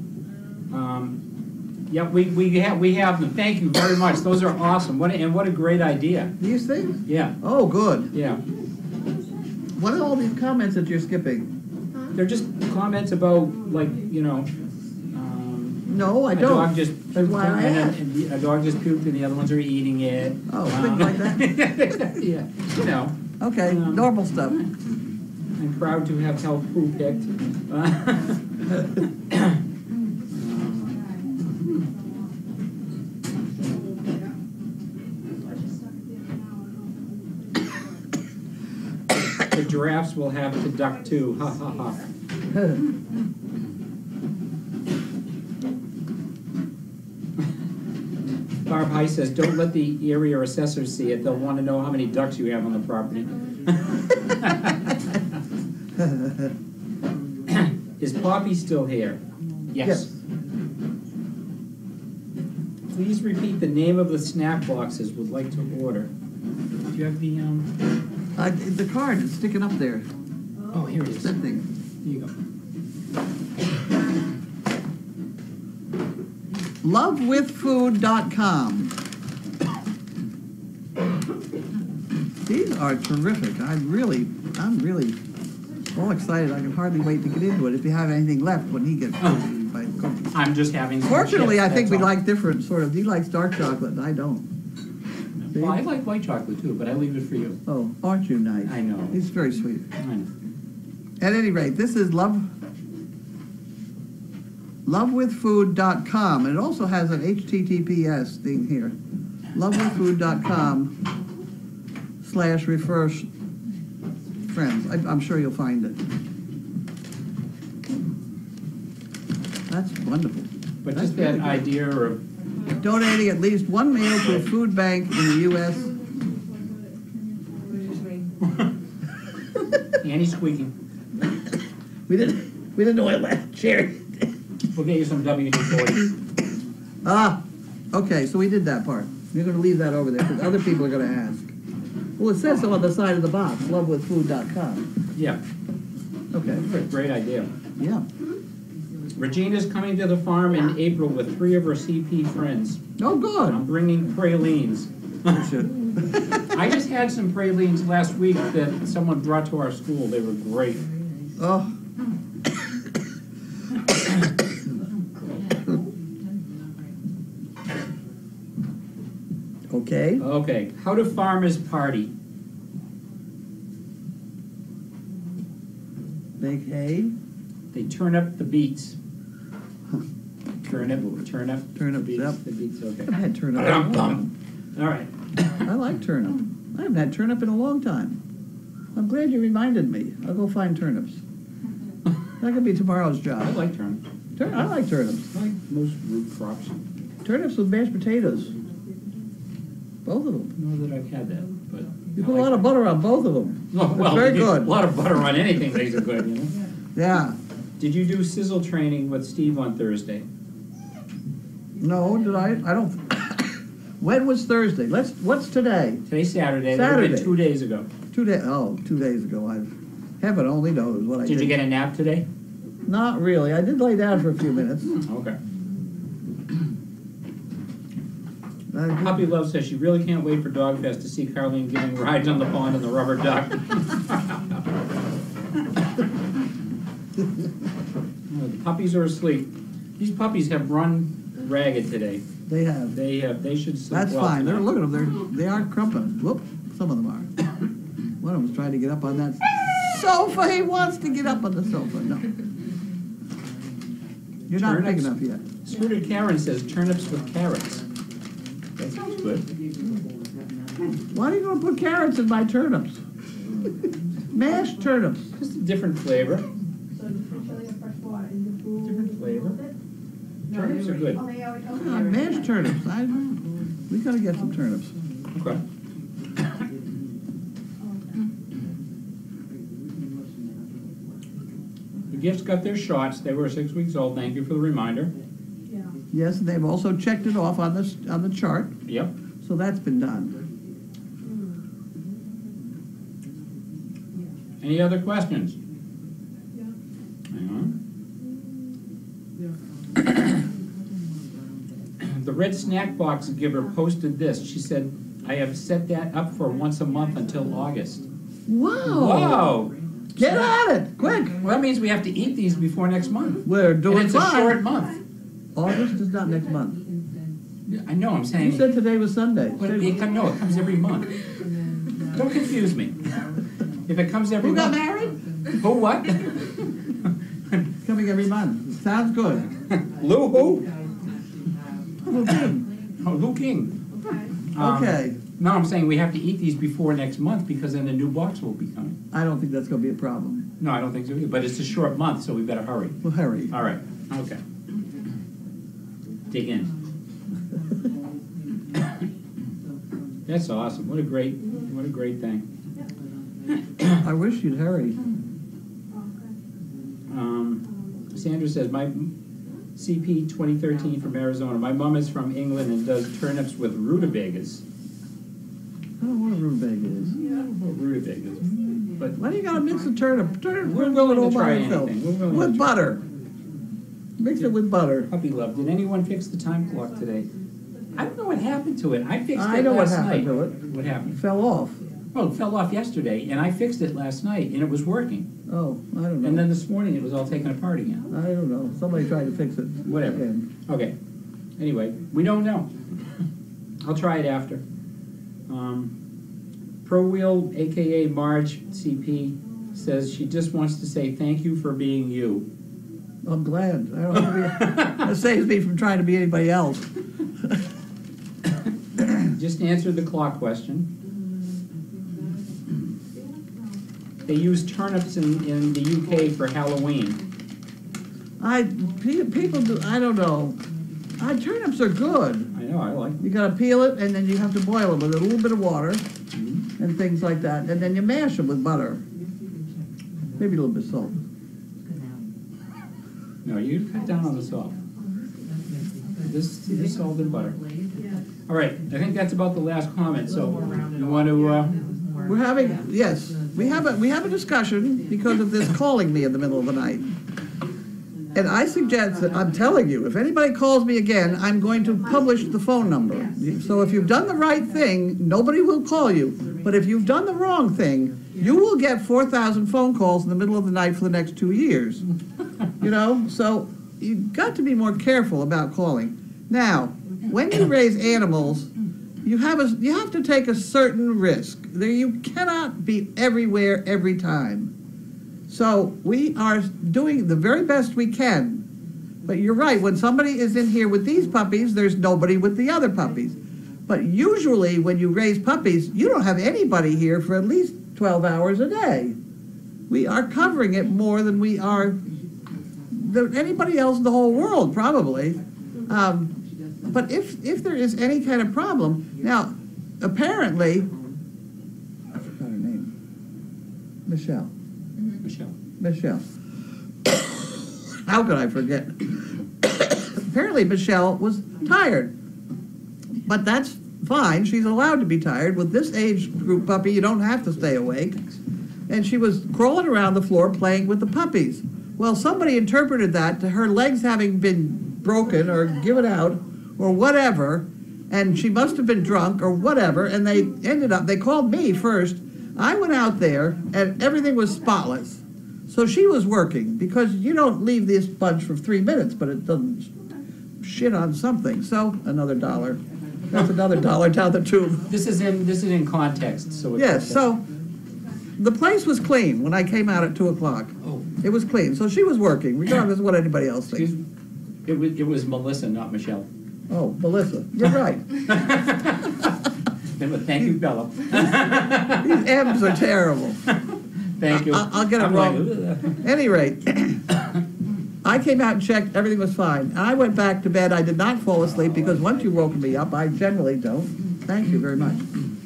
Um, yeah, we we have we have them. Thank you very much. Those are awesome. What a, and what a great idea. These things? Yeah, Oh, good. yeah. What are all these comments that you're skipping? They're just comments about, like, you know, um, No, I a don't. dog just That's puked why I and, asked. and the- a dog just puked and the other ones are eating it. Oh, things like that. Yeah, you know, Okay, Um, normal stuff. I'm proud to have helped poo picked. The giraffes will have to duck too, ha ha ha. Barb High says, don't let the area assessors see it, they'll want to know how many ducks you have on the property. Is Poppy still here? Yes. Yes. Please repeat the name of the snack boxes would like to order. Do you have the, um, Uh, the card is sticking up there. oh, here it is. That thing. Here you go. love with food dot com. These are terrific. I really, I'm really all excited. I can hardly wait to get into it. If you have anything left when he gets home, by cooking. I'm just having some Fortunately, chips, I think that's we all. like different sort of. He likes dark chocolate, and I don't. No. See? Well, I like white chocolate too, but I leave it for you. Oh, aren't you nice? I know. He's very sweet. I know. At any rate, this is love, love with food dot com, and it also has an H T T P S thing here. love with food dot com slash refer s- friends. I, I'm sure you'll find it. That's wonderful. But That's just that really good. idea of, Donating at least one meal to a food bank in the U S Annie's squeaking. We didn't, we didn't know I laughed, Sherry. We'll get you some W D forty. Ah, okay, so we did that part. You're gonna leave that over there, because other people are gonna ask. Well, it says so on the side of the box, love with food dot com. Yeah, Okay, great idea. yeah. Regina's coming to the farm in April with three of her C P friends. Oh, I'm good. bringing pralines. I just had some pralines last week that someone brought to our school. They were great. Oh. Okay, Okay, how do farmers party? make hay, They turn up the beets. Turn up, turn up. Turn up, the beets, yep. the beets, okay. I've had turnip. Bum, bum. All right. I like turnip. I haven't had turnip in a long time. I'm glad you reminded me. I'll go find turnips. That could be tomorrow's I job. like turnips. Tur- I like turnips. I like most root crops. Turnips with mashed potatoes. Both of them. I don't know that I've had that, but. You I put a like lot of butter on both of them. Oh, well, very you- good. A lot of butter on anything makes it good, you know? Yeah. Did you do sizzle training with Steve on Thursday? No, did I? I don't. When was Thursday? Let's. What's today? Today's Saturday. That would've been Saturday. two days ago. Two days. Oh, two days ago. I. Heaven only knows what I did. Did you get a nap today? Not really. I did lay down for a few minutes. Okay. I did- Puppy Love says she really can't wait for Dog Fest to see Carlene giving rides on the pond and the rubber duck. Oh, the puppies are asleep. These puppies have run ragged today. They have. They have. They should sleep That's well fine. They're tonight. look at them. They're they aren't crumping. Whoop. Some of them are. One of them's trying to get up on that sofa. He wants to get up on the sofa. No. You're not big Turnips. enough yet. Scooter Karen says turnips with carrots. That sounds good. Why are you going to put carrots in my turnips? Mashed turnips. Just a different flavor. So showing a fresh water in the pool. Different flavor. Turnips are good. Oh, they already, Ah, okay. mashed turnips. I, we got to get some turnips. Okay. The gifts got their shots. They were six weeks old. Thank you for the reminder. Yeah. Yes, and they've also checked it off on this on the chart, Yep. so that's been done. Any other questions? Yeah. Hang on. The Red Snack Box giver posted this. She said, I have set that up for once a month until August. Wow! Whoa! Get at it, quick! Well, that means we have to eat these before next month. We're And doing it's a short fine. month. August is not next month. I know, I'm You saying, said today was Sunday. but it, come- no, it comes every month. Don't confuse me. If it comes every Who got month. married? Who what? Coming every month. Sounds good. Lou who? Well, good. Oh, Lou King. Um, Okay, No, I'm saying we have to eat these before next month because then a new box will be coming. I don't think that's gonna be a problem. No, I don't think so either, but it's a short month, so we better hurry. Well, hurry. All right, okay. Dig in. That's awesome. What a great, what a great thing. I wish you'd hurry. Um, Sandra says, my C P twenty thirteen from Arizona. My mom is from England and does turnips with rutabagas. I don't know what a rutabaga is. I don't know what rutabagas, but Why do you gotta mix the turnip? Turnip, We're we're willing going to all by try itself. anything. We're willing to With try- butter. Mix it with butter. Puppy Love, did anyone fix the time clock today? I don't know what happened to it. I fixed I it know what last happened night. to it. What happened? Fell off. Oh, it fell off yesterday, and I fixed it last night, and it was working. Oh, I don't And know. then this morning, it was all taken apart again. I don't know. Somebody tried to fix it. Whatever. Again. Okay. Anyway, we don't know. I'll try it after. Um, Pro Wheel, A K A Marge C P, says she just wants to say thank you for being you. I'm glad. I don't have to be, that saves me from trying to be anybody else. Just answered the clock question. They use turnips in, in the U K for Halloween. I, pe- people do, I don't know. I, turnips are good. I know, I like You gotta peel it, and then you have to boil it with a little bit of water them. and things like that. And then you mash them with butter. Maybe a little bit of salt. No, you cut down on the salt. This, this salt and butter. All right, I think that's about the last comment, so you want to, uh, We're having, yes, we have a, we have a discussion because of this calling me in the middle of the night. And I suggest that, I'm telling you, if anybody calls me again, I'm going to publish the phone number. So if you've done the right thing, nobody will call you. But if you've done the wrong thing, you will get four thousand phone calls in the middle of the night for the next two years. You know, so you've got to be more careful about calling. Now, when you raise animals, you have a, you have to take a certain risk. There, you cannot be everywhere every time. So we are doing the very best we can. But you're right, when somebody is in here with these puppies, there's nobody with the other puppies. But usually when you raise puppies, you don't have anybody here for at least twelve hours a day. We are covering it more than we are than anybody else in the whole world, probably. Um, but if, if there is any kind of problem, now, apparently, I forgot her name, Michelle. Michelle. Michelle. How could I forget? Apparently Michelle was tired. But that's fine, she's allowed to be tired. With this age group puppy, you don't have to stay awake. And she was crawling around the floor playing with the puppies. Well, somebody interpreted that to her legs having been broken or given out or whatever, and she must have been drunk or whatever, and they ended up, they called me first. I went out there, and everything was spotless. So she was working, because you don't leave this bunch for three minutes, but it doesn't shit on something. So, another dollar. That's another dollar down the tube. This is in, this is in context, so it's. Yes, so, the place was clean when I came out at two o'clock. Oh. It was clean, so she was working, regardless of what anybody else Excuse thinks. me. It was, it was Melissa, not Michelle. Oh, Melissa, you're right. But thank you, Bella. These M's are terrible. Thank you. I- I'll get it I'm wrong. like, Any rate, I came out and checked, everything was fine. And I went back to bed, I did not fall asleep, because once you've woken me up, I generally don't. Thank you very much.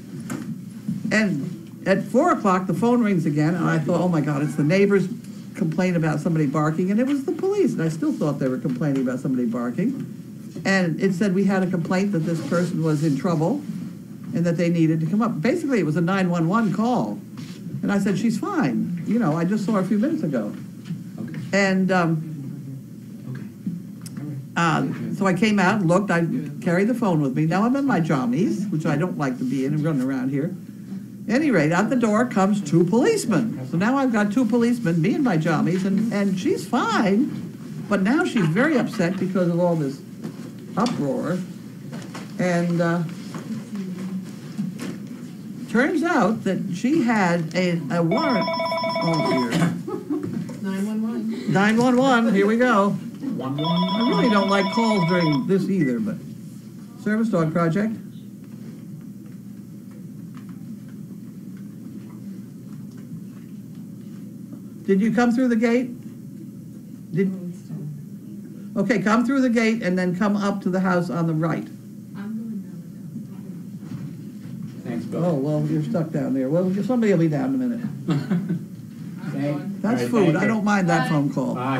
And at four o'clock, the phone rings again, and I thought, oh my God, it's the neighbors complaining about somebody barking, and it was the police, and I still thought they were complaining about somebody barking. And it said we had a complaint that this person was in trouble, and that they needed to come up. Basically, it was a nine one one call. And I said, she's fine. You know, I just saw her a few minutes ago. Okay. And um, uh, so I came out and looked. I carried the phone with me. Now I'm in my jammies, which I don't like to be in and running around here. Any rate, out the door comes two policemen. So now I've got two policemen, me in my jammies, and, and she's fine. But now she's very upset because of all this uproar. And uh, turns out that she had a, a warrant. Oh dear. nine one one. nine one one, here we go. One, one. I really don't like calls during this either, but Service Dog Project. Did you come through the gate? Did, okay, come through the gate and then come up to the house on the right. Thanks, Bill. Oh, well, you're stuck down there. Well, somebody will be down in a minute. Thank- That's all right, food. thank I you. don't mind that phone call. Bye.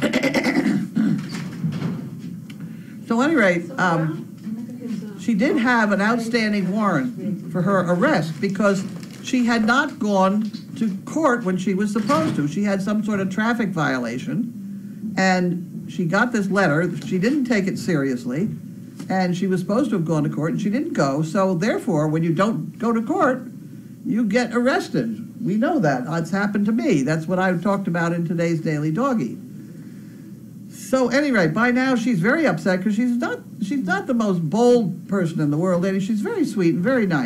So at any rate, um, she did have an outstanding warrant for her arrest because she had not gone to court when she was supposed to. She had some sort of traffic violation, and she got this letter. She didn't take it seriously, and she was supposed to have gone to court, and she didn't go. So therefore, when you don't go to court, you get arrested. We know that. It's happened to me. That's what I talked about in today's Daily Doggy. So anyway, by now she's very upset because she's not she's not the most bold person in the world, and she's very sweet and very nice.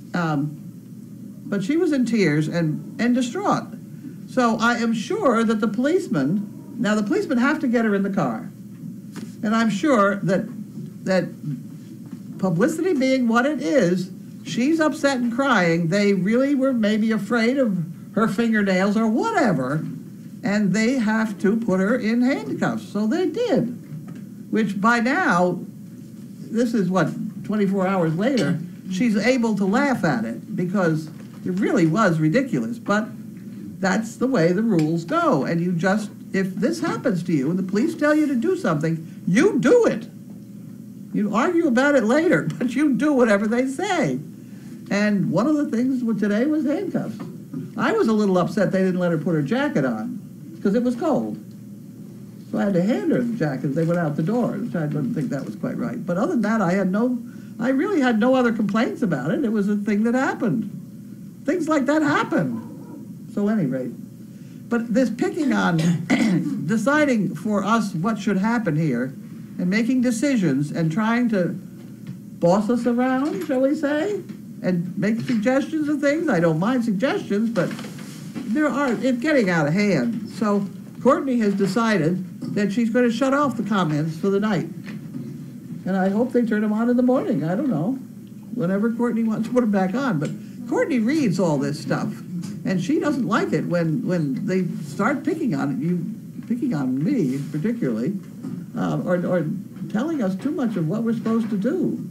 Um, but she was in tears and, and distraught. So I am sure that the policeman, now the policemen have to get her in the car. And I'm sure that, that publicity being what it is, she's upset and crying. They really were maybe afraid of her fingernails or whatever, and they have to put her in handcuffs. So they did, which by now, this is what, twenty-four hours later, she's able to laugh at it because it really was ridiculous. But that's the way the rules go. And you just, if this happens to you and the police tell you to do something, you do it. You argue about it later, but you do whatever they say. And one of the things with today was handcuffs. I was a little upset they didn't let her put her jacket on because it was cold. So I had to hand her the jacket as they went out the door, which I didn't think that was quite right. But other than that, I had no, I really had no other complaints about it. It was a thing that happened. Things like that happen. So at any rate. But this picking on, deciding for us what should happen here, and making decisions and trying to boss us around, shall we say, and make suggestions of things. I don't mind suggestions, but there are, it's getting out of hand. So Courtney has decided that she's going to shut off the comments for the night. And I hope they turn them on in the morning. I don't know. Whenever Courtney wants to put them back on. But Courtney reads all this stuff. And she doesn't like it when, when they start picking on it, you, picking on me particularly, uh, or, or telling us too much of what we're supposed to do.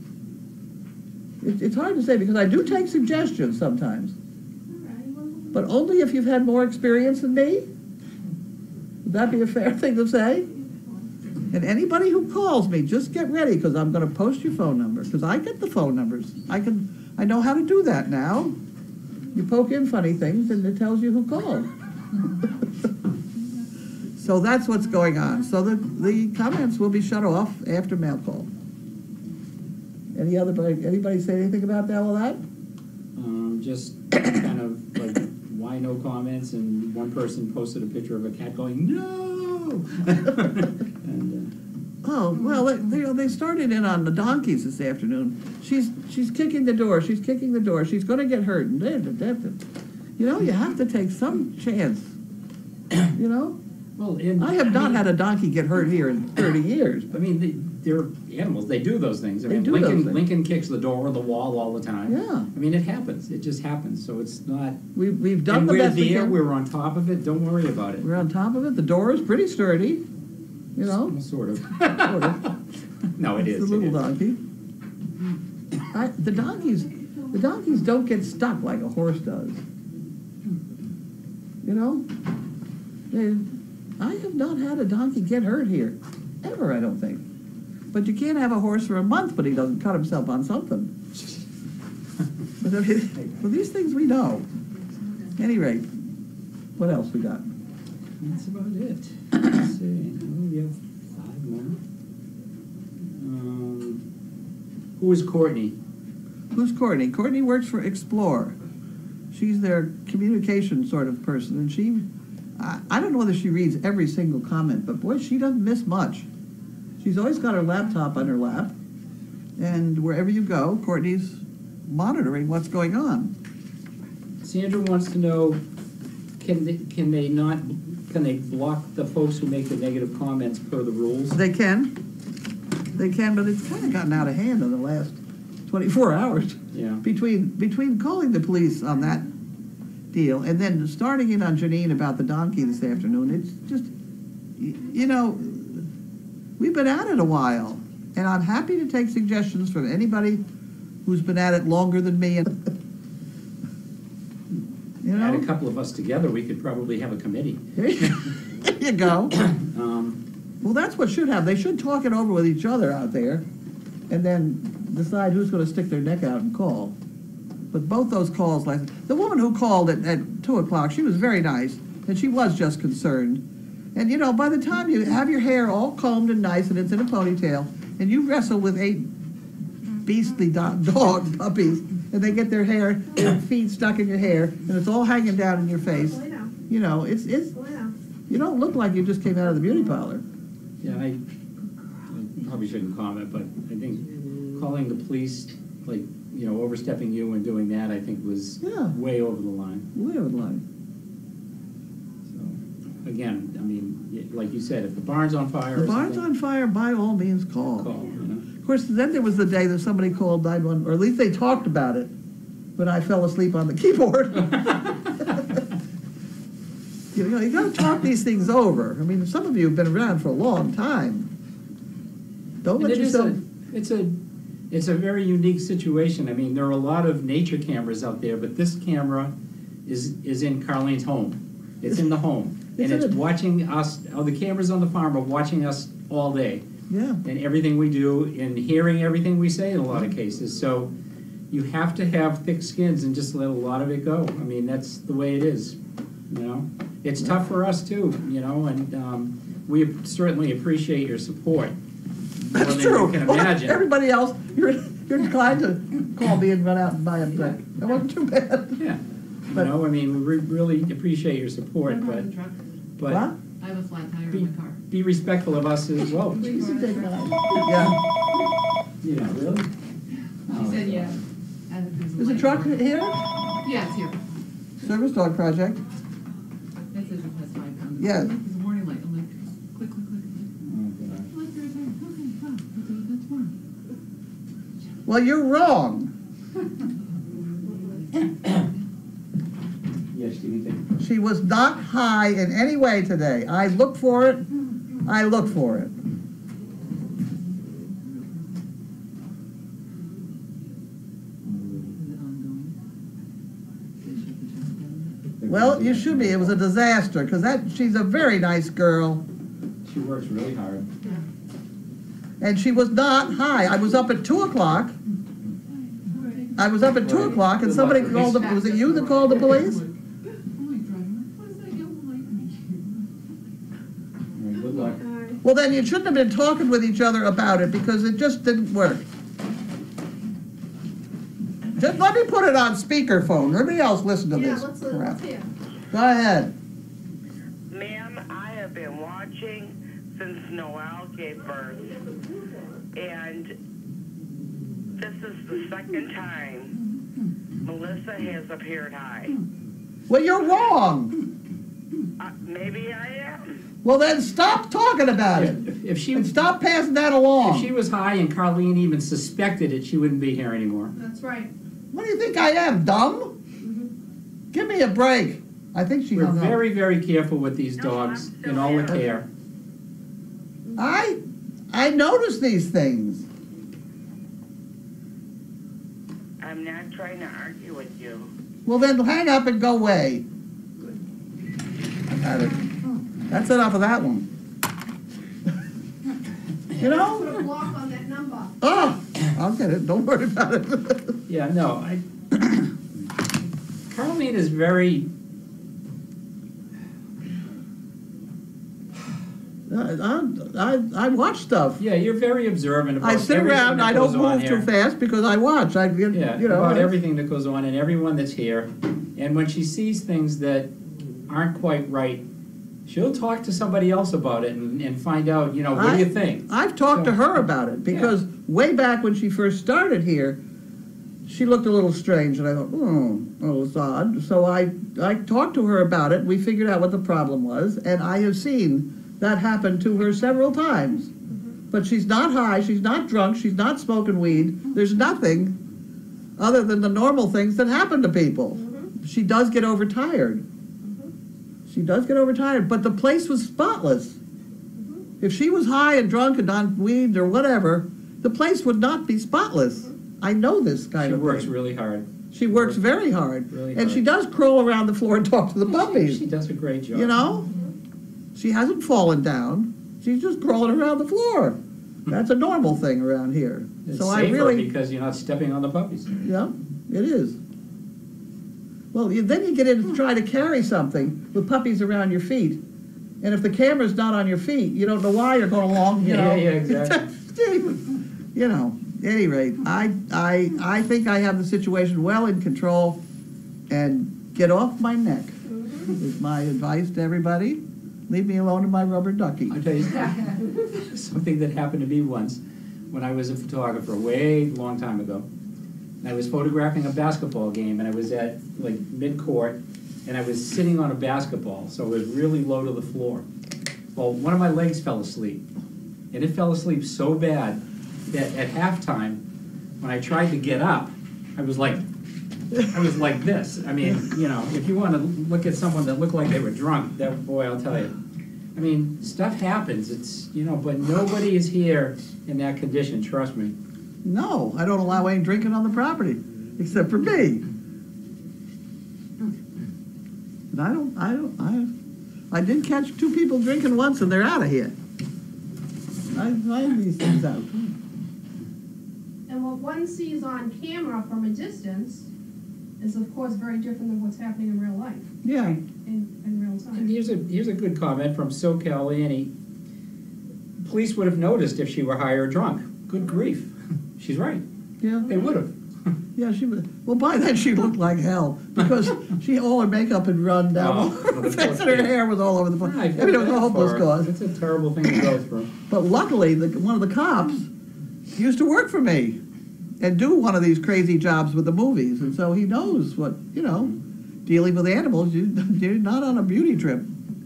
It, it's hard to say because I do take suggestions sometimes. But only if you've had more experience than me. Would that be a fair thing to say? And anybody who calls me, just get ready because I'm going to post your phone number because I get the phone numbers. I can, I know how to do that now. You poke in funny things and it tells you who called. So that's what's going on. So the, the comments will be shut off after mail call. Any other, anybody say anything about that, all that? Um, just kind of like, why no comments? And one person posted a picture of a cat going, no! and, uh, Oh, well, they, they, they started in on the donkeys this afternoon. She's, she's kicking the door, she's kicking the door, she's gonna get hurt. And you know, you have to take some chance, you know? well, in, I have I not mean, had a donkey get hurt here in thirty years. I mean, they, they're animals. They do those things. I They mean, do those Lincoln, things. Lincoln kicks the door or the wall all the time. Yeah. I mean, it happens. It just happens. So it's not. We, we've done and the we're best we there. can. We're on top of it. Don't worry about it. We're on top of it. The door is pretty sturdy, you know? S- Sort of. Sort of. No, it It's is. the little it is. donkey. I, the donkeys, the donkeys don't get stuck like a horse does. You know? They, I have not had a donkey get hurt here, ever, I don't think. But you can't have a horse for a month, but he doesn't cut himself on something. But I mean, well, these things we know. Any rate, what else we got? That's about it. Let's see. Oh, we have five more. Um, who is Courtney? Who's Courtney? Courtney works for Explore. She's their communication sort of person, and she, I, I don't know whether she reads every single comment, but boy, she doesn't miss much. She's always got her laptop on her lap, and wherever you go, Courtney's monitoring what's going on. Sandra wants to know, can they, can they not, can they block the folks who make the negative comments per the rules? They can, they can, but it's kind of gotten out of hand in the last twenty-four hours. Yeah. Between between calling the police on that deal and then starting in on Janine about the donkey this afternoon, it's just, y- you know, we've been at it a while, and I'm happy to take suggestions from anybody who's been at it longer than me. And you Add a know, couple of us together, we could probably have a committee. there you go. Um, Well, that's what should happen. They should talk it over with each other out there, and then decide who's going to stick their neck out and call. But both those calls, like the woman who called at, at two o'clock, she was very nice, and she was just concerned. And you know, by the time you have your hair all combed and nice, and it's in a ponytail, and you wrestle with eight beastly do- dog puppies, and they get their hair, their feet stuck in your hair, and it's all hanging down in your face. Well, I know. You know, it's it's. Well, I know. You don't look like you just came out of the beauty parlor. yeah, I, I probably shouldn't comment, but I think calling the police, like, you know, overstepping you and doing that, I think was Yeah. way over the line. Way over the line. So, again, I mean, y- like you said, if the barn's on fire The or barn's something, on fire, by all means call. call, you know. Of course, then there was the day that somebody called nine one one, or at least they talked about it, when I fell asleep on the keyboard. You know, you gotta talk these things over. I mean, some of you have been around for a long time. Don't And let it is yourself, a, it's a, it's a very unique situation. I mean, there are a lot of nature cameras out there, but this camera is, is in Carlene's home. It's in the home. And Isn't it's it? watching us, oh, the cameras on the farm are watching us all day. yeah. And everything we do, and hearing everything we say in a lot of cases. So you have to have thick skins and just let a lot of it go. I mean, that's the way it is, you know? It's tough for us too, you know, and um, we certainly appreciate your support. more That's than true. You can Well, imagine. everybody else, you're, you're inclined to call me and run out and buy a drink. That wasn't too bad. Yeah, you But- know, I mean, we re- really appreciate your support, I'm but, driving the truck. but I What? have a flat tire be, in my car. be respectful of us as well. You can take mine. Yeah. Yeah, really? She said, yeah. And there's Is the light truck on it. here? Yeah, it's here. Service dog project? It says it has five pounds. Yeah. There's a warning light. I'm like, click, click, click. Oh, I'm like, there's a, okay, wow, I'll do that tomorrow. Well, you're wrong. Yes, Stevie, take it. She was not high in any way today. I looked for it. I looked for it. Is it ongoing? They shut the truck down? Well, you should be. It was a disaster because that she's a very nice girl, She works really hard. and she was not high. I was up at two o'clock. I was up at two o'clock, and somebody called the. Was it you that called the police? I'm like driving, what is that yellow light? All right, good luck. Well, then you shouldn't have been talking with each other about it because it just didn't work. Just let me put it on speakerphone. Everybody else listen to Yeah, this let's, crap. let's, yeah. Go ahead. Ma'am, I have been watching since Noel gave birth, and this is the second time Melissa has appeared high. Well, you're wrong. Uh, maybe I am. Well, then stop talking about it If if she, and if stop passing that along. she was high and Carlene even suspected it, she wouldn't be here anymore. That's right. What do you think I am, dumb? Give me a break. I think she We're hung up. very, very careful with these No, dogs I'm still and all the here. care. I, I notice these things. I'm not trying to argue with you. Well, then hang up and go away. I got it. That's enough of that one. You know? Put a block on that number. Oh, I'll get it. Don't worry about it. Yeah, no, I, Carlene is very, I, I, I watch stuff. yeah, you're very observant about I everything sit around. that I don't goes on move too here. fast because I watch. I get, Yeah, you know. about I- everything that goes on and everyone that's here. And when she sees things that aren't quite right, she'll talk to somebody else about it and, and find out, you know, what do you I- think? I've talked to her about it because way back when she first started here, she looked a little strange, and I thought, oh, oh, it's odd. So I, I talked to her about it. We figured out what the problem was, and I have seen that happen to her several times. But she's not high. She's not drunk. She's not smoking weed. There's nothing other than the normal things that happen to people. She does get overtired. She does get overtired, but the place was spotless. If she was high and drunk and on weed or whatever, the place would not be spotless. I know this kind She of works thing. really hard. She works very hard. Really And she hard. does crawl around the floor and talk to the She- puppies. She does a great job. You know? She hasn't fallen down. She's just crawling around the floor. That's a normal thing around here. It's So I safer really, because you're not stepping on the puppies. yeah, it is. Well, you, then you get in to try to carry something with puppies around your feet. And if the camera's not on your feet, you don't know why you're going along, you Yeah, know. yeah, exactly. You know, at any rate, I, I, I think I have the situation well in control, and get off my neck is my advice to everybody. Leave me alone in my rubber ducky. I'll tell you something that happened to me once when I was a photographer way long time ago. And I was photographing a basketball game, and I was at like mid-court, and I was sitting on a basketball, so it was really low to the floor. Well, one of my legs fell asleep, and it fell asleep so bad that at halftime, when I tried to get up, I was like, I was like this. I mean, you know, if you want to look at someone that looked like they were drunk, that boy, I'll tell you. I mean, stuff happens. It's, you know, but nobody is here in that condition. Trust me. No, I don't allow any drinking on the property, except for me. And I don't, I don't, I, I did catch two people drinking once, and they're out of here. I find these things out. And what one sees on camera from a distance is of course very different than what's happening in real life, Yeah. in, in real And time. here's a, here's a good comment from SoCal Annie. Police would have noticed if she were high or drunk. Good grief. She's right. Yeah. They would have. Yeah, she was. Well, by then she looked like hell because she all her makeup had run down Oh, all her well, the face, poor and her kid. hair was all over the place. I I feel mean, it was a bad hopeless for her. cause. It's a terrible thing to go through. But luckily, the, one of the cops used to work for me and do one of these crazy jobs with the movies, and so he knows what, you know, dealing with animals. You, you're not on a beauty trip.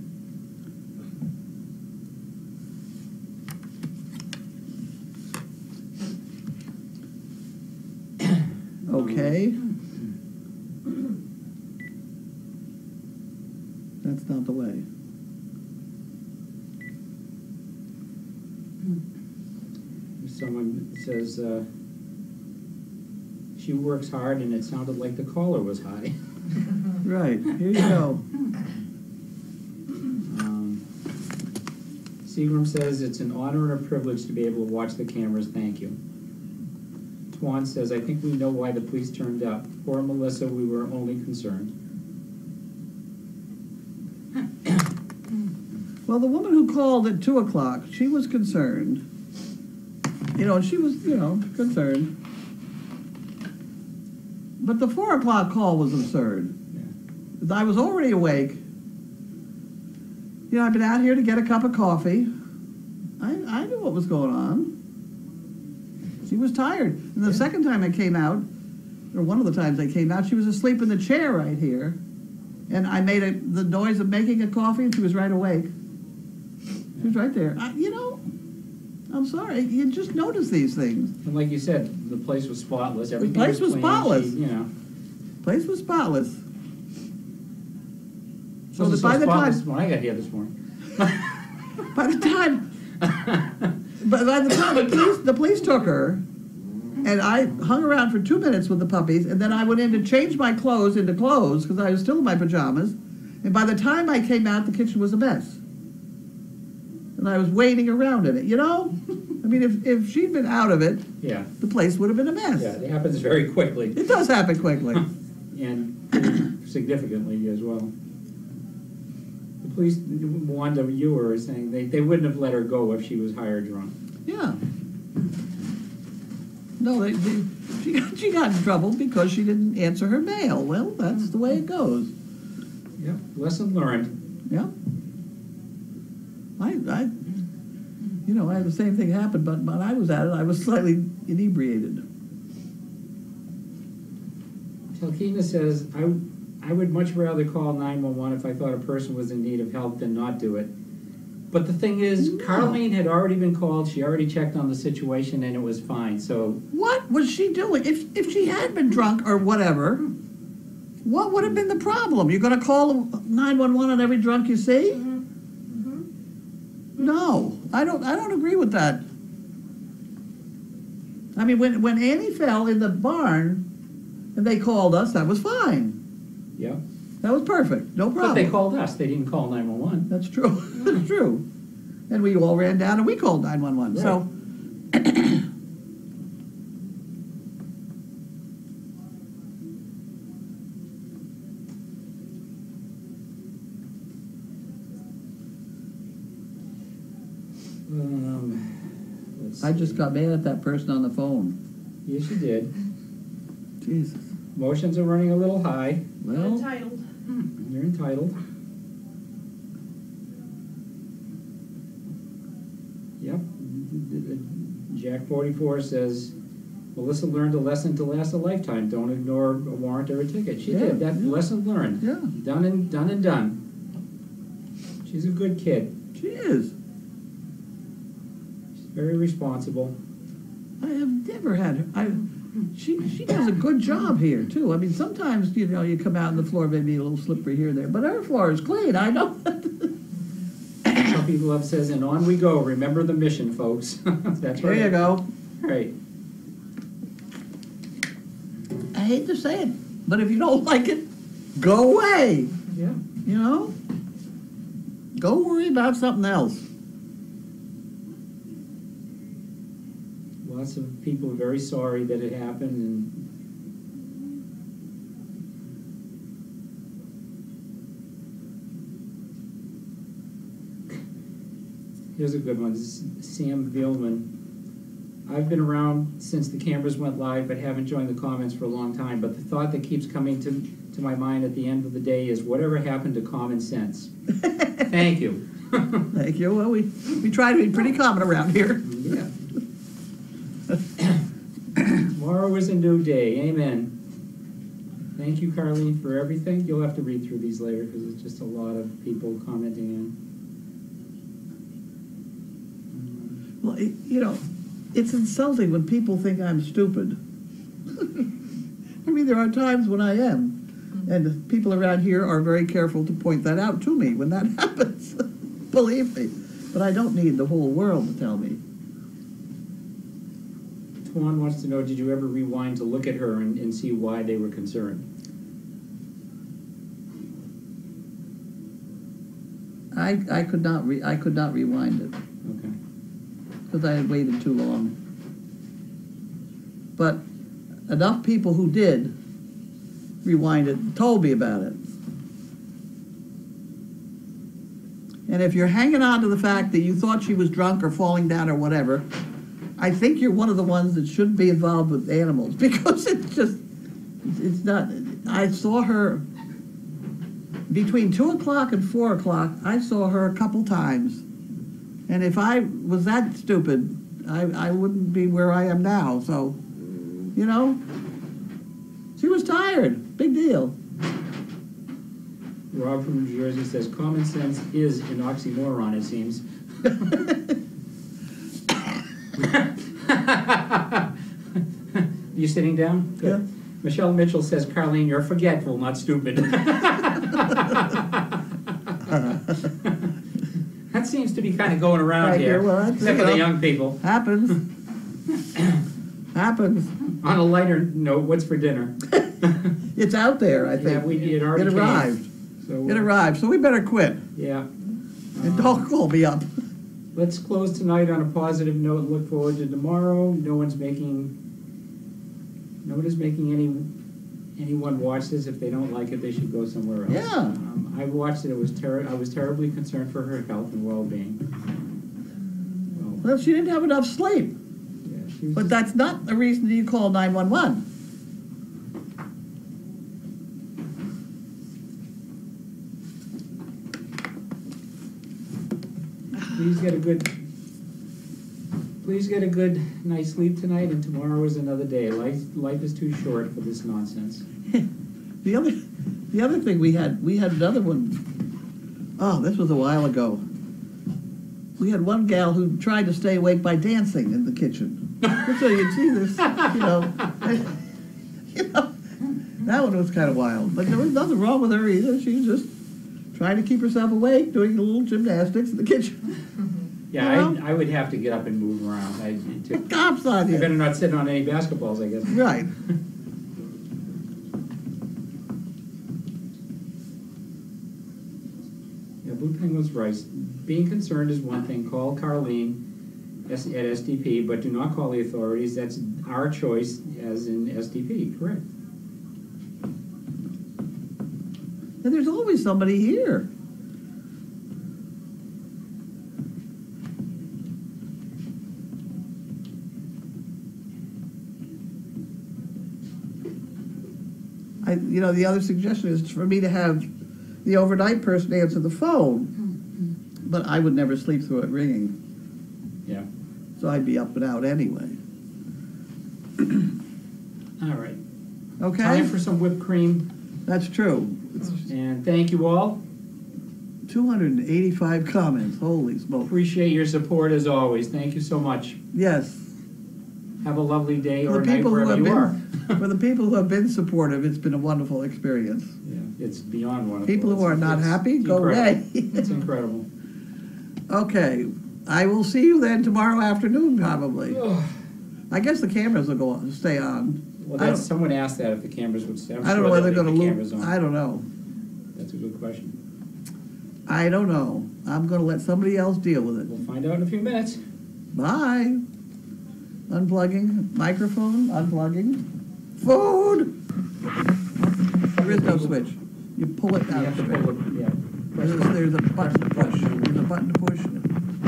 Okay. That's not the way. Someone says, uh, she works hard, and it sounded like the caller was high. Right, here you go. Um, Seagram says, it's an honor and a privilege to be able to watch the cameras, thank you. Twan says, I think we know why the police turned up. Poor Melissa, we were only concerned. Well, the woman who called at two o'clock, she was concerned. You know, she was, you know, concerned. But the four o'clock call was absurd. Yeah. I was already awake. You know, I've been out here to get a cup of coffee. I, I knew what was going on. She was tired. And the Yeah. second time I came out, or one of the times I came out, she was asleep in the chair right here. And I made a, the noise of making a coffee, and she was right awake. She was right there. I, you know, I'm sorry. You just notice these things. And like you said, the place was spotless, everything place was clean. spotless. She, you know. Place was spotless. So Wasn't that by the spotless time, when I got here this morning. by the time, but by the time the police, the police took her, and I hung around for two minutes with the puppies, and then I went in to change my clothes into clothes because I was still in my pajamas. And by the time I came out, the kitchen was a mess. And I was waiting around in it, you know? I mean, if, if she'd been out of it, Yeah, the place would have been a mess. yeah, it happens very quickly. It does happen quickly. And significantly as well. The police, Wanda Ewer is saying they, they wouldn't have let her go if she was high or drunk. Yeah. No, they, they, she, got, she got in trouble because she didn't answer her mail. Well, that's the way it goes. Yep, lesson learned. Yeah. I, I, you know, I had the same thing happen, but when I was at it, I was slightly inebriated. Telkina says, I, I would much rather call nine one one if I thought a person was in need of help than not do it. But the thing is, No. Carlene had already been called, she already checked on the situation, and it was fine, so What was she doing? If, if she had been drunk or whatever, what would have been the problem? You're going to call nine one one on every drunk you see? No, I don't. I don't agree with that. I mean, when when Annie fell in the barn, and they called us, that was fine. yeah. That was perfect. No problem. But they called us, they didn't call nine one one. That's true. That's true. And we all ran down and we called nine one one. So. Um, let's I just see. got mad at that person on the phone. Yes, you did. Jesus. Motions are running a little high. Well, Entitled. You're entitled. Yep. Jack forty-four says, Melissa learned a lesson to last a lifetime. Don't ignore a warrant or a ticket. She Yeah, did. That yeah. lesson learned. Yeah, Done and done and done. She's a good kid. she is. She's very responsible. I have never had her. I, she she does a good job here too. I mean, sometimes you know you come out and the floor may be a little slippery here and there, but her floor is clean. I know. Puppy Love says, and on we go. Remember the mission, folks. That's There right. you go. Right. I hate to say it, but if you don't like it, go away. Yeah. You know, go worry about something else. Lots of people are very sorry that it happened, and here's a good one. This is Sam Vielman. I've been around since the cameras went live, but haven't joined the comments for a long time. But the thought that keeps coming to, to my mind at the end of the day is, whatever happened to common sense? Thank you. Thank you. Well, we, we try to be pretty common around here. Yeah. Tomorrow is a new day. Amen. Thank you, Carlene, for everything. You'll have to read through these later because it's just a lot of people commenting in. Well, it, you know, it's insulting when people think I'm stupid. I mean, there are times when I am, and people around here are very careful to point that out to me when that happens. Believe me. But I don't need the whole world to tell me. Tuan wants to know, did you ever rewind to look at her and, and see why they were concerned? I, I could not re, I could not rewind it Okay. because I had waited too long. But enough people who did rewind it told me about it. And if you're hanging on to the fact that you thought she was drunk or falling down or whatever, I think you're one of the ones that shouldn't be involved with animals because it's just, it's not. I saw her between two o'clock and four o'clock. I saw her a couple times. And if I was that stupid, I, I wouldn't be where I am now. So, you know, she was tired. Big deal. Rob from New Jersey says, common sense is an oxymoron, it seems. You sitting down? Good. Yeah. Michelle Mitchell says, Carlene, you're forgetful, not stupid. That seems to be kind of going around Right here. here, well, that's- Except for you the know. young people. Happens. Happens. On a lighter note, what's for dinner? It's out there, I think. Yeah, we it already It came. arrived. So, It arrived, so we better quit. Yeah. And don't call me up. Let's close tonight on a positive note and look forward to tomorrow. No one's making, no one is making any, anyone watch this. If they don't like it, they should go somewhere else. Yeah. Um, I watched it. It was terri I was terribly concerned for her health and well-being. Well, Well, she didn't have enough sleep. yeah, she was But that's not the reason you call nine one one. Please get a good, please get a good night's sleep tonight, and tomorrow is another day. Life, life is too short for this nonsense. The other, the other thing we had, we had another one. Oh, this was a while ago. We had one gal who tried to stay awake by dancing in the kitchen. Just so you'd see this, you know. You know, that one was kind of wild. But there was nothing wrong with her either. She was just trying to keep herself awake, doing a little gymnastics in the kitchen. Yeah, Well- I, I would have to get up and move around. I, to, Cops on I you. better not sit on any basketballs, I guess. Right. Yeah, Blue Penguin's right. Being concerned is one thing. Call Carlene S- at S D P, but do not call the authorities. That's our choice, as in S D P. Correct. And there's always somebody here. I, you know, the other suggestion is for me to have the overnight person answer the phone, but I would never sleep through it ringing, Yeah. so I'd be up and out anyway. All right. Okay? Time for some whipped cream, That's true. and thank you all. two hundred eighty-five comments, holy smoke. Appreciate your support as always. Thank you so much. Yes. Have a lovely day For or the night people who wherever have you are. been, for the people who have been supportive, it's been a wonderful experience. Yeah, it's beyond wonderful. People who are It's- not it's happy, go incredible. away. It's incredible. Okay, I will see you then tomorrow afternoon, probably. I guess the cameras will go on, stay on. Well, I that's, don't- someone asked that if the cameras would stay. I'm I don't sure know whether they'll they're gonna leave the loop, cameras on. I don't know. That's a good question. I don't know. I'm gonna let somebody else deal with it. We'll find out in a few minutes. Bye. Unplugging, microphone, unplugging. Food! There is no switch. You pull it You out have to of it. pull it, yeah. There's, there's a button to push. There's a button to push.